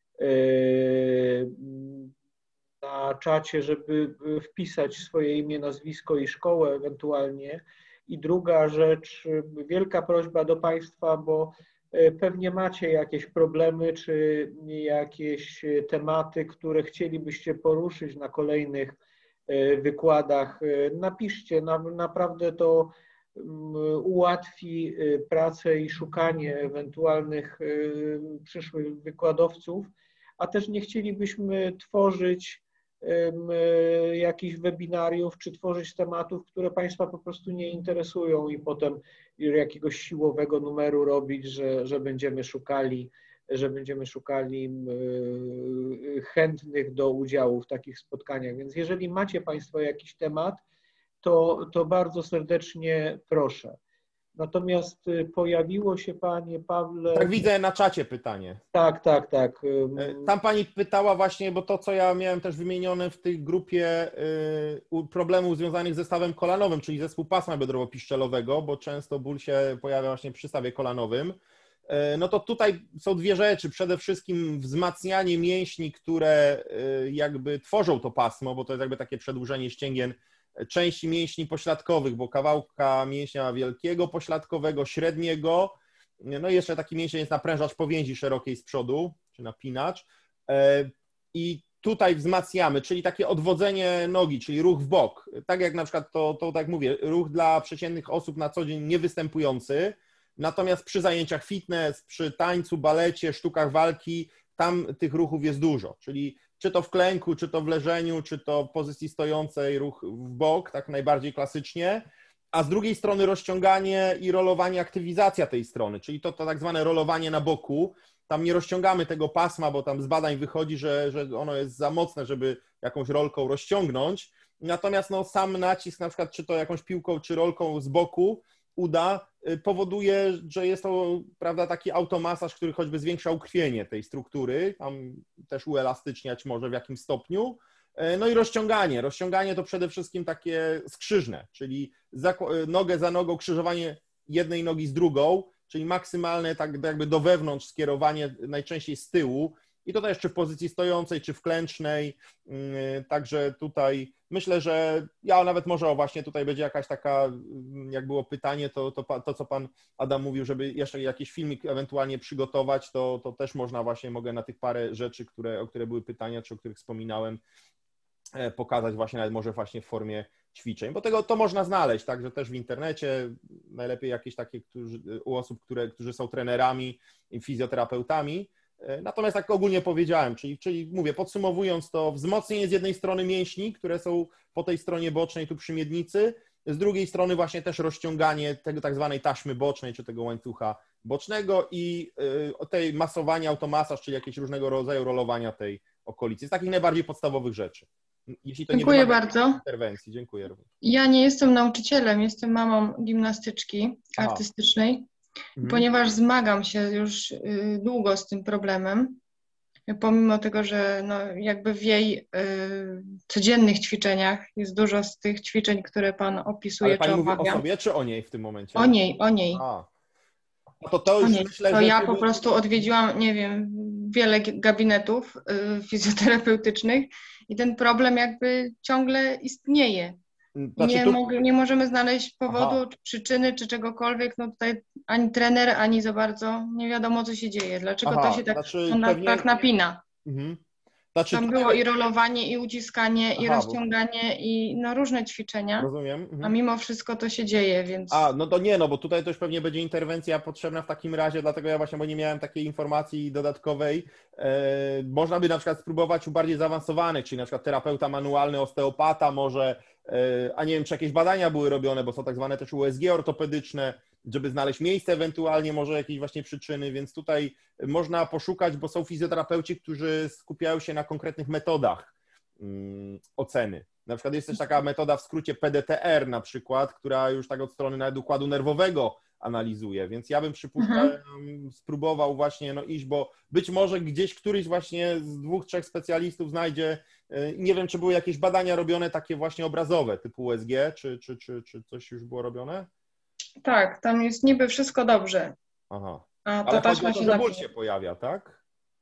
na czacie, żeby wpisać swoje imię, nazwisko i szkołę ewentualnie. I druga rzecz, wielka prośba do Państwa, bo pewnie macie jakieś problemy czy jakieś tematy, które chcielibyście poruszyć na kolejnych wykładach. Napiszcie, naprawdę to ułatwi pracę i szukanie ewentualnych przyszłych wykładowców, a też nie chcielibyśmy tworzyć jakichś webinariów czy tworzyć tematów, które Państwa po prostu nie interesują i potem jakiegoś siłowego numeru robić, że będziemy szukali chętnych do udziału w takich spotkaniach. Więc jeżeli macie Państwo jakiś temat, to bardzo serdecznie proszę. Natomiast pojawiło się, Panie Pawle... Tak, widzę na czacie pytanie. Tak. Tam Pani pytała właśnie, bo to, co ja miałem też wymienione w tej grupie problemów związanych ze stawem kolanowym, czyli zespół pasma biodrowo-piszczelowego, bo często ból się pojawia właśnie przy stawie kolanowym. no to tutaj są dwie rzeczy. Przede wszystkim wzmacnianie mięśni, które jakby tworzą to pasmo, bo to jest jakby takie przedłużenie ścięgien części mięśni pośladkowych, bo kawałka mięśnia wielkiego pośladkowego, średniego, no i jeszcze taki mięsień jest naprężacz powięzi szerokiej z przodu, czy napinacz. I tutaj wzmacniamy, czyli takie odwodzenie nogi, czyli ruch w bok. Tak jak na przykład to tak mówię, ruch dla przeciętnych osób na co dzień niewystępujący, natomiast przy zajęciach fitness, przy tańcu, balecie, sztukach walki, tam tych ruchów jest dużo, czyli czy to w klęku, czy to w leżeniu, czy to w pozycji stojącej, ruch w bok, tak najbardziej klasycznie, a z drugiej strony rozciąganie i rolowanie, aktywizacja tej strony, czyli to tak zwane rolowanie na boku. Tam nie rozciągamy tego pasma, bo tam z badań wychodzi, że ono jest za mocne, żeby jakąś rolką rozciągnąć. Natomiast no, sam nacisk, na przykład czy to jakąś piłką, czy rolką z boku uda, powoduje, że jest to, prawda, taki automasaż, który choćby zwiększa ukrwienie tej struktury, tam też uelastyczniać może w jakimś stopniu. No i rozciąganie. Rozciąganie to przede wszystkim takie skrzyżne, czyli nogę za nogą, krzyżowanie jednej nogi z drugą, czyli maksymalne tak jakby do wewnątrz skierowanie, najczęściej z tyłu, i to też czy w pozycji stojącej, czy w klęcznej, także tutaj myślę, że ja nawet może właśnie tutaj będzie jakaś taka, jak było pytanie, to co Pan Adam mówił, żeby jeszcze jakiś filmik ewentualnie przygotować, to też można właśnie, mogę na tych parę rzeczy, o które były pytania, czy o których wspominałem, pokazać właśnie nawet może właśnie w formie ćwiczeń, bo to można znaleźć, także też w internecie, najlepiej jakieś takie u osób, którzy są trenerami i fizjoterapeutami. Natomiast tak ogólnie powiedziałem, czyli mówię, podsumowując to, wzmocnienie z jednej strony mięśni, które są po tej stronie bocznej, tu przy miednicy, z drugiej strony właśnie też rozciąganie tego tak zwanej taśmy bocznej, czy tego łańcucha bocznego i tej masowania, automasaż, czyli jakieś różnego rodzaju rolowania tej okolicy. Z takich najbardziej podstawowych rzeczy. Jeśli to Dziękuję nie wymaga bardzo. interwencji. Dziękuję również. Ja nie jestem nauczycielem, jestem mamą gimnastyczki artystycznej, ponieważ zmagam się już długo z tym problemem, pomimo tego, że no jakby w jej codziennych ćwiczeniach jest dużo z tych ćwiczeń, które Pan opisuje. Ale Pani czy mówi omawia. o sobie, czy o niej w tym momencie? O niej, o niej. No to już myślę, To że ja po prostu odwiedziłam, nie wiem, wiele gabinetów fizjoterapeutycznych i ten problem jakby ciągle istnieje. Znaczy, Nie możemy znaleźć powodu, przyczyny czy czegokolwiek. No tutaj ani trener, ani za bardzo nie wiadomo, co się dzieje. Dlaczego to się tak napina. Znaczy, tam było i rolowanie, i uciskanie, i rozciąganie, i no różne ćwiczenia. Rozumiem. A mimo wszystko to się dzieje, więc... No to nie, no bo tutaj też pewnie będzie interwencja potrzebna w takim razie, dlatego ja właśnie, bo nie miałem takiej informacji dodatkowej. Można by na przykład spróbować u bardziej zaawansowanych, czyli na przykład terapeuta manualny, osteopata może, a nie wiem, czy jakieś badania były robione, bo są tak zwane też USG ortopedyczne, żeby znaleźć miejsce ewentualnie, może jakieś właśnie przyczyny, więc tutaj można poszukać, bo są fizjoterapeuci, którzy skupiają się na konkretnych metodach oceny. Na przykład jest też taka metoda w skrócie PDTR na przykład, która już tak od strony nawet układu nerwowego analizuje, więc ja bym spróbował właśnie iść, bo być może gdzieś któryś właśnie z 2-3 specjalistów znajdzie, nie wiem, czy były jakieś badania robione takie właśnie obrazowe, typu USG, czy coś już było robione? Tak, tam jest niby wszystko dobrze. Aha. Ale chodzi o to, że ból się pojawia, tak?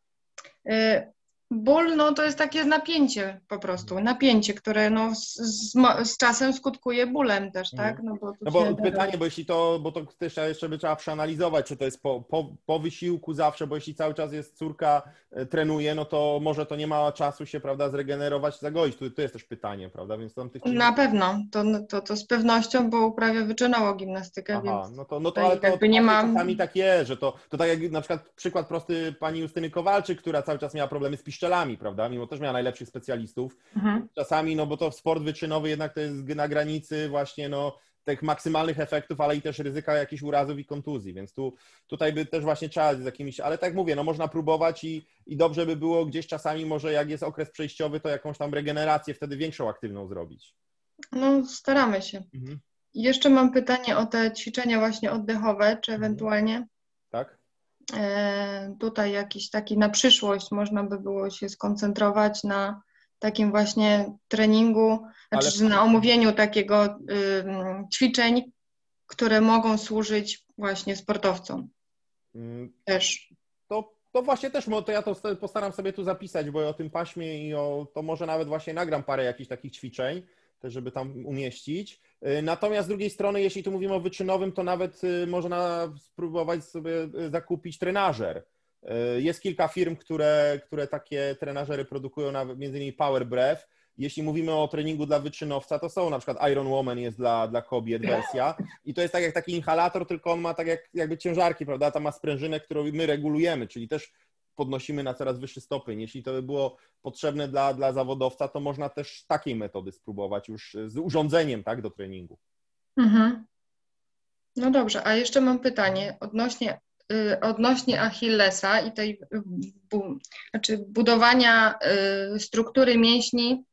Ból, no to jest takie napięcie po prostu, napięcie, które no z czasem skutkuje bólem też, tak? Bo pytanie, bo to też jeszcze by trzeba przeanalizować, czy to jest po wysiłku zawsze, bo jeśli cały czas jest córka, trenuje, no to może to nie ma czasu się, prawda, zregenerować, zagoić. To jest też pytanie, prawda? Więc tam Na pewno, to z pewnością, bo uprawia wyczynało gimnastykę, więc ale to nie ma... czasami tak jest, że to tak jak na przykład przykład prosty pani Justyny Kowalczyk, która cały czas miała problemy z piszczelami, prawda, mimo też miała najlepszych specjalistów. Czasami, bo to sport wyczynowy jednak to jest na granicy właśnie tych maksymalnych efektów, ale i też ryzyka jakichś urazów i kontuzji, więc tutaj by też właśnie trzeba z jakimiś, ale tak jak mówię, można próbować i dobrze by było gdzieś czasami może jak jest okres przejściowy, to jakąś tam regenerację wtedy większą, aktywną zrobić. No staramy się. Jeszcze mam pytanie o te ćwiczenia właśnie oddechowe, czy ewentualnie tak? Tutaj jakiś taki na przyszłość można by było się skoncentrować na takim właśnie treningu, znaczy na omówieniu takiego ćwiczeń, które mogą służyć właśnie sportowcom. Też. To właśnie też, to ja to postaram sobie tu zapisać, bo o tym paśmie i to może nawet właśnie nagram parę jakichś takich ćwiczeń, też żeby tam umieścić. Natomiast z drugiej strony, jeśli tu mówimy o wyczynowym, to nawet można spróbować sobie zakupić trenażer. Jest kilka firm, które takie trenażery produkują, nawet między innymi Power Breath. Jeśli mówimy o treningu dla wyczynowca, to są na przykład Iron Woman jest dla kobiet wersja i to jest tak jak taki inhalator, tylko on ma tak jakby ciężarki, prawda? Tam ma sprężynę, którą my regulujemy, czyli też podnosimy na coraz wyższy stopień. Jeśli to by było potrzebne dla zawodowca, to można też takiej metody spróbować już z urządzeniem, tak, do treningu. Mhm. No dobrze, a jeszcze mam pytanie odnośnie Achillesa i tej budowania struktury mięśni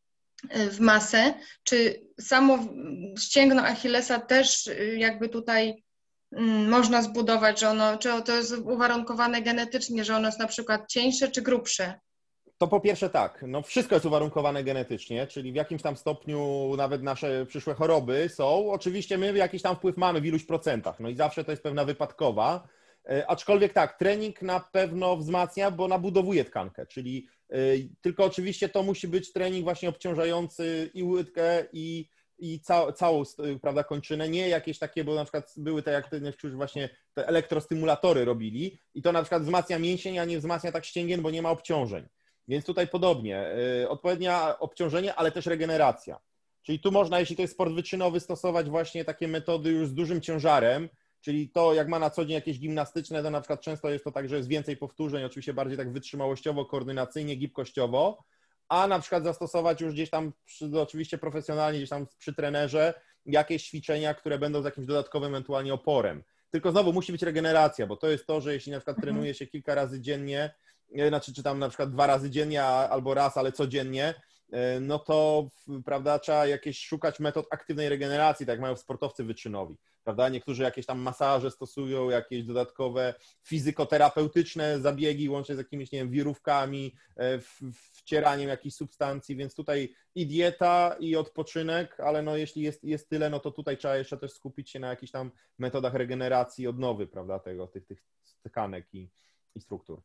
w masę. Czy samo ścięgno Achillesa też jakby tutaj można zbudować, że czy to jest uwarunkowane genetycznie, że ono jest na przykład cieńsze czy grubsze? To po pierwsze tak, no wszystko jest uwarunkowane genetycznie, czyli w jakimś tam stopniu nawet nasze przyszłe choroby są. Oczywiście my jakiś tam wpływ mamy w iluś procentach, no i zawsze to jest pewna wypadkowa. Aczkolwiek tak, trening na pewno wzmacnia, bo nabudowuje tkankę, czyli tylko oczywiście to musi być trening właśnie obciążający i łydkę, i całą, prawda, kończynę, nie jakieś takie, bo na przykład były te, jak niektórzy właśnie te elektrostymulatory robili i to na przykład wzmacnia mięsień, a nie wzmacnia tak ścięgien, bo nie ma obciążeń. Więc tutaj podobnie, odpowiednia obciążenie, ale też regeneracja. Czyli tu można, jeśli to jest sport wyczynowy, stosować właśnie takie metody już z dużym ciężarem, czyli to jak ma na co dzień jakieś gimnastyczne, to na przykład często jest to tak, że jest więcej powtórzeń, oczywiście bardziej tak wytrzymałościowo, koordynacyjnie, gibkościowo, a na przykład zastosować już gdzieś tam, oczywiście profesjonalnie, gdzieś tam przy trenerze, jakieś ćwiczenia, które będą z jakimś dodatkowym ewentualnie oporem. Tylko znowu musi być regeneracja, bo to jest to, że jeśli na przykład trenuje się kilka razy dziennie, znaczy czy tam na przykład 2 razy dziennie albo raz, ale codziennie, no to, prawda, trzeba jakieś szukać metod aktywnej regeneracji, tak jak mają sportowcy wyczynowi, prawda? Niektórzy jakieś tam masaże stosują, jakieś dodatkowe fizykoterapeutyczne zabiegi, łącznie z jakimiś, nie wiem, wirówkami, wcieraniem jakichś substancji, więc tutaj i dieta, i odpoczynek, ale no jeśli jest tyle, no to tutaj trzeba jeszcze też skupić się na jakichś tam metodach regeneracji, odnowy, prawda, tych tkanek i struktur.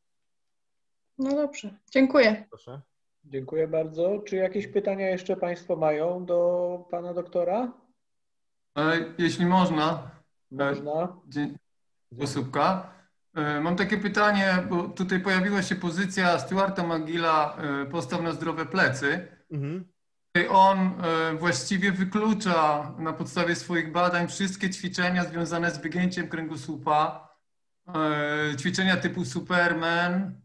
No dobrze, dziękuję. Proszę. Dziękuję bardzo. Czy jakieś pytania jeszcze Państwo mają do Pana doktora? Jeśli można. Można. Osóbka. Mam takie pytanie, bo tutaj pojawiła się pozycja Stuarta McGilla, postaw na zdrowe plecy. Mhm. On właściwie wyklucza na podstawie swoich badań wszystkie ćwiczenia związane z wygięciem kręgosłupa, ćwiczenia typu Superman,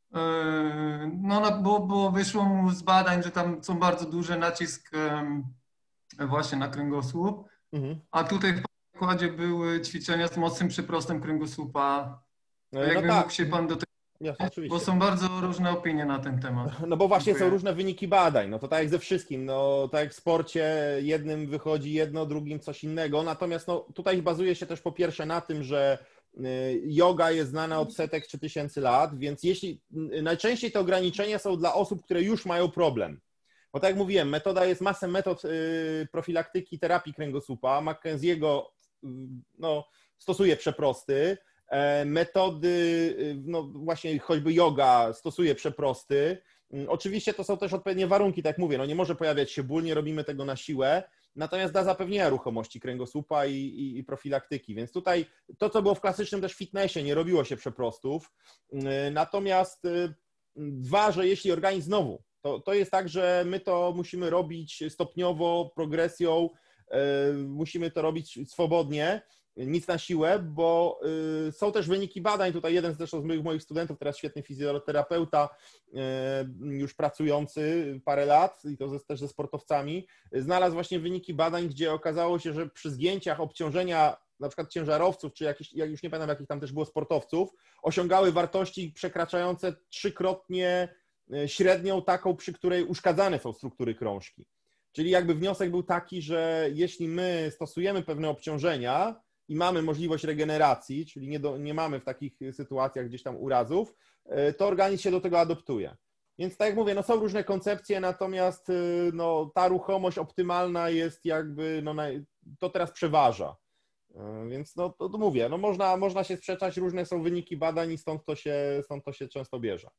bo wyszło mu z badań, że tam są bardzo duży nacisk właśnie na kręgosłup, a tutaj w przykładzie były ćwiczenia z mocnym przyprostem kręgosłupa. Jakby mógł się Pan do tego... Jasne, oczywiście. Bo są bardzo różne opinie na ten temat. No bo właśnie Dziękuję. są różne wyniki badań, no to tak jak ze wszystkim, no tak jak w sporcie jednym wychodzi jedno, drugim coś innego, natomiast no tutaj bazuje się też po pierwsze na tym, że yoga jest znana od setek czy tysięcy lat, więc najczęściej te ograniczenia są dla osób, które już mają problem. Bo tak jak mówiłem, jest masę metod profilaktyki, terapii kręgosłupa. Mackenzie'ego stosuje przeprosty. Metody, no właśnie choćby yoga stosuje przeprosty. Oczywiście to są też odpowiednie warunki, tak jak mówię, no nie może pojawiać się ból, nie robimy tego na siłę, natomiast dla zapewnienia ruchomości kręgosłupa i profilaktyki, więc tutaj to, co było w klasycznym też fitnessie, nie robiło się przeprostów, natomiast że jeśli organizm znowu, to jest tak, że my to musimy robić stopniowo, progresją, musimy to robić swobodnie, nic na siłę, bo są też wyniki badań, tutaj jeden zresztą z moich studentów, teraz świetny fizjoterapeuta, już pracujący parę lat i to też ze sportowcami, znalazł właśnie wyniki badań, gdzie okazało się, że przy zgięciach obciążenia na przykład ciężarowców, czy jakichś, jak już nie pamiętam jakich tam też było sportowców, osiągały wartości przekraczające 3-krotnie średnią taką, przy której uszkadzane są struktury krążki. Czyli jakby wniosek był taki, że jeśli my stosujemy pewne obciążenia i mamy możliwość regeneracji, czyli nie mamy w takich sytuacjach gdzieś tam urazów, to organizm się do tego adoptuje. Więc tak jak mówię, no są różne koncepcje, natomiast no, ta ruchomość optymalna jest jakby, no, to teraz przeważa. Więc no to mówię, no można się sprzeczać, różne są wyniki badań i stąd to się często bierze.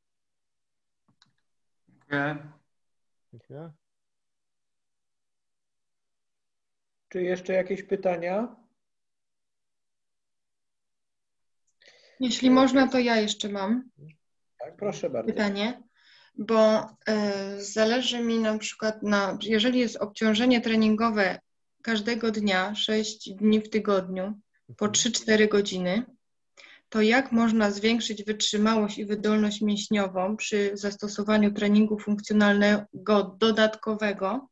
Dziękuję. Czy jeszcze jakieś pytania? Jeśli można, to ja jeszcze mam Tak, proszę bardzo. pytanie, bo zależy mi na przykład jeżeli jest obciążenie treningowe każdego dnia, 6 dni w tygodniu, po 3-4 godziny, to jak można zwiększyć wytrzymałość i wydolność mięśniową przy zastosowaniu treningu funkcjonalnego dodatkowego,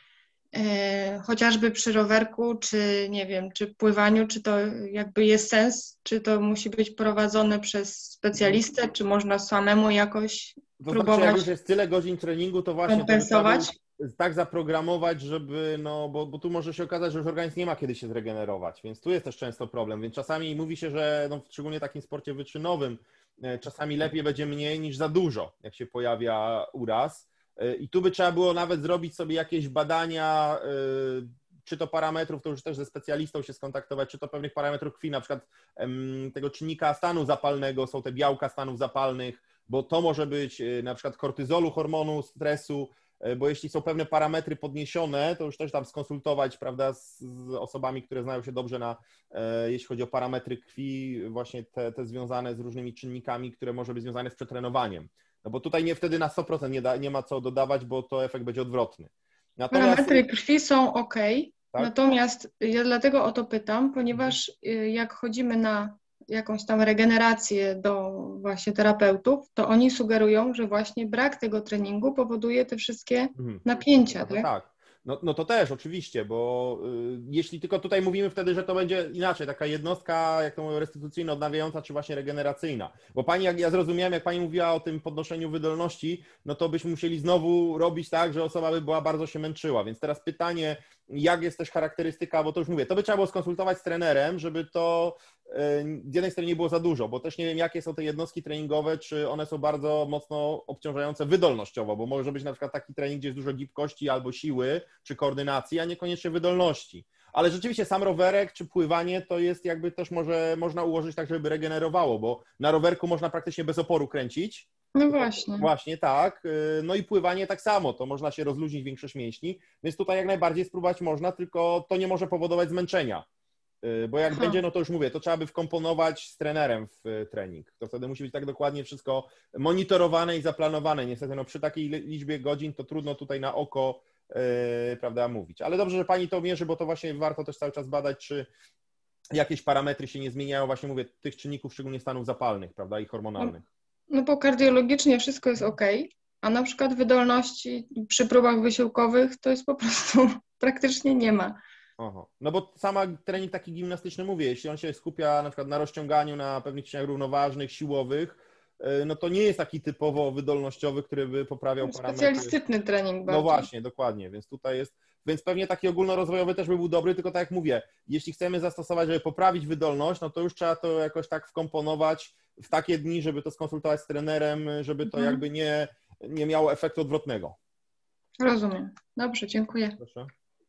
chociażby przy rowerku, czy nie wiem, czy pływaniu, czy to jakby jest sens, czy to musi być prowadzone przez specjalistę, czy można samemu jakoś próbować jak już jest tyle godzin treningu, to właśnie kompensować? to tak zaprogramować, żeby, no bo tu może się okazać, że już organizm nie ma kiedy się zregenerować, więc tu jest też często problem, więc czasami mówi się, że no, szczególnie w takim sporcie wyczynowym, czasami lepiej będzie mniej niż za dużo, jak się pojawia uraz. I tu by trzeba było nawet zrobić sobie jakieś badania, czy to parametrów, to już też ze specjalistą się skontaktować, czy to pewnych parametrów krwi, na przykład tego czynnika stanu zapalnego, są te białka stanów zapalnych, bo to może być na przykład kortyzolu, hormonu stresu, bo jeśli są pewne parametry podniesione, to już też tam skonsultować, prawda, z osobami, które znają się dobrze jeśli chodzi o parametry krwi, właśnie te związane z różnymi czynnikami, które może być związane z przetrenowaniem. No bo tutaj wtedy na 100% nie ma co dodawać, bo to efekt będzie odwrotny. Parametry krwi są ok, tak? Natomiast ja dlatego o to pytam, ponieważ jak chodzimy na jakąś tam regenerację do właśnie terapeutów, to oni sugerują, że właśnie brak tego treningu powoduje te wszystkie napięcia. No tak. No to też oczywiście, bo jeśli tylko tutaj mówimy wtedy, że to będzie inaczej, taka jednostka, jak to mówią, restytucyjna, odnawiająca, czy właśnie regeneracyjna. Bo pani, jak ja zrozumiałem, jak pani mówiła o tym podnoszeniu wydolności, no to byśmy musieli znowu robić tak, że osoba by była bardzo się męczyła. Więc teraz pytanie, jak jest też charakterystyka, bo to już mówię, to by trzeba było skonsultować z trenerem, żeby to z jednej strony nie było za dużo, bo też nie wiem, jakie są te jednostki treningowe, czy one są bardzo mocno obciążające wydolnościowo, bo może być na przykład taki trening, gdzie jest dużo gibkości albo siły, czy koordynacji, a niekoniecznie wydolności. Ale rzeczywiście sam rowerek czy pływanie to jest jakby też można ułożyć tak, żeby regenerowało, bo na rowerku można praktycznie bez oporu kręcić. No właśnie. Właśnie tak. No i pływanie tak samo, to można się rozluźnić większość mięśni, więc tutaj jak najbardziej spróbować można, tylko to nie może powodować zmęczenia. Bo jak będzie, no to już mówię, to trzeba by wkomponować z trenerem w trening. To wtedy musi być tak dokładnie wszystko monitorowane i zaplanowane. Niestety no przy takiej liczbie godzin to trudno tutaj na oko prawda, mówić. Ale dobrze, że pani to mierzy, bo to właśnie warto też cały czas badać, czy jakieś parametry się nie zmieniają, właśnie mówię, tych czynników, szczególnie stanów zapalnych, prawda, i hormonalnych. No bo kardiologicznie wszystko jest ok, a na przykład wydolności przy próbach wysiłkowych to jest po prostu praktycznie nie ma. Aha. No bo sama trening taki gimnastyczny, mówię, jeśli on się skupia na przykład na rozciąganiu, na pewnych ćwiczeniach równoważnych, siłowych, no to nie jest taki typowo wydolnościowy, który by poprawiał parametry. Specjalistyczny trening bardziej. No właśnie, dokładnie, więc tutaj jest, więc pewnie taki ogólnorozwojowy też by był dobry, tylko tak jak mówię, jeśli chcemy zastosować, żeby poprawić wydolność, no to już trzeba to jakoś tak wkomponować w takie dni, żeby to skonsultować z trenerem, żeby to jakby nie miało efektu odwrotnego. Rozumiem. Dobrze, dziękuję. Proszę.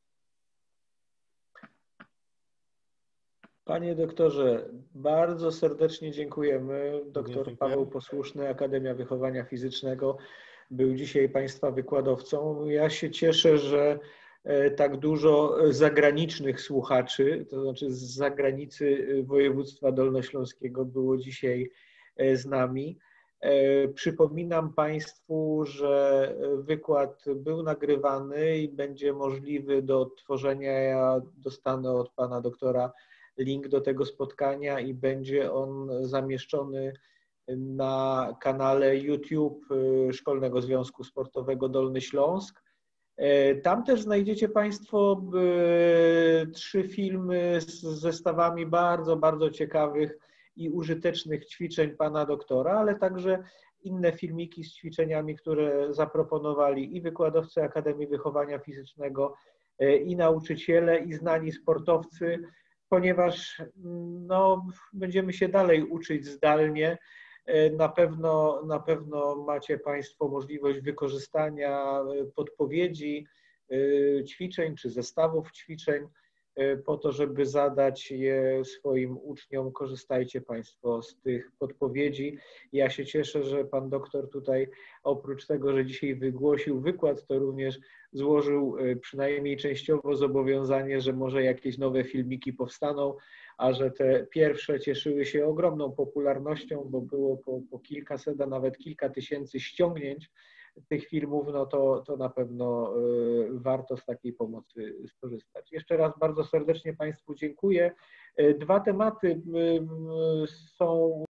Panie doktorze, bardzo serdecznie dziękujemy. Doktor Paweł Posłuszny, Akademia Wychowania Fizycznego, był dzisiaj Państwa wykładowcą. Ja się cieszę, że tak dużo zagranicznych słuchaczy, to znaczy z zagranicy województwa dolnośląskiego było dzisiaj z nami. Przypominam Państwu, że wykład był nagrywany i będzie możliwy do odtworzenia. Ja dostanę od Pana doktora link do tego spotkania i będzie on zamieszczony na kanale YouTube Szkolnego Związku Sportowego Dolny Śląsk. Tam też znajdziecie Państwo 3 filmy z zestawami bardzo, bardzo ciekawych i użytecznych ćwiczeń Pana doktora, ale także inne filmiki z ćwiczeniami, które zaproponowali i wykładowcy Akademii Wychowania Fizycznego, i nauczyciele, i znani sportowcy, ponieważ no, będziemy się dalej uczyć zdalnie. Na pewno macie Państwo możliwość wykorzystania podpowiedzi ćwiczeń czy zestawów ćwiczeń po to, żeby zadać je swoim uczniom. Korzystajcie Państwo z tych podpowiedzi. Ja się cieszę, że Pan doktor tutaj oprócz tego, że dzisiaj wygłosił wykład, to również złożył przynajmniej częściowo zobowiązanie, że może jakieś nowe filmiki powstaną, a że te pierwsze cieszyły się ogromną popularnością, bo było po kilkaset, a nawet kilka tysięcy ściągnięć tych filmów, no to na pewno warto z takiej pomocy skorzystać. Jeszcze raz bardzo serdecznie Państwu dziękuję. Dwa tematy są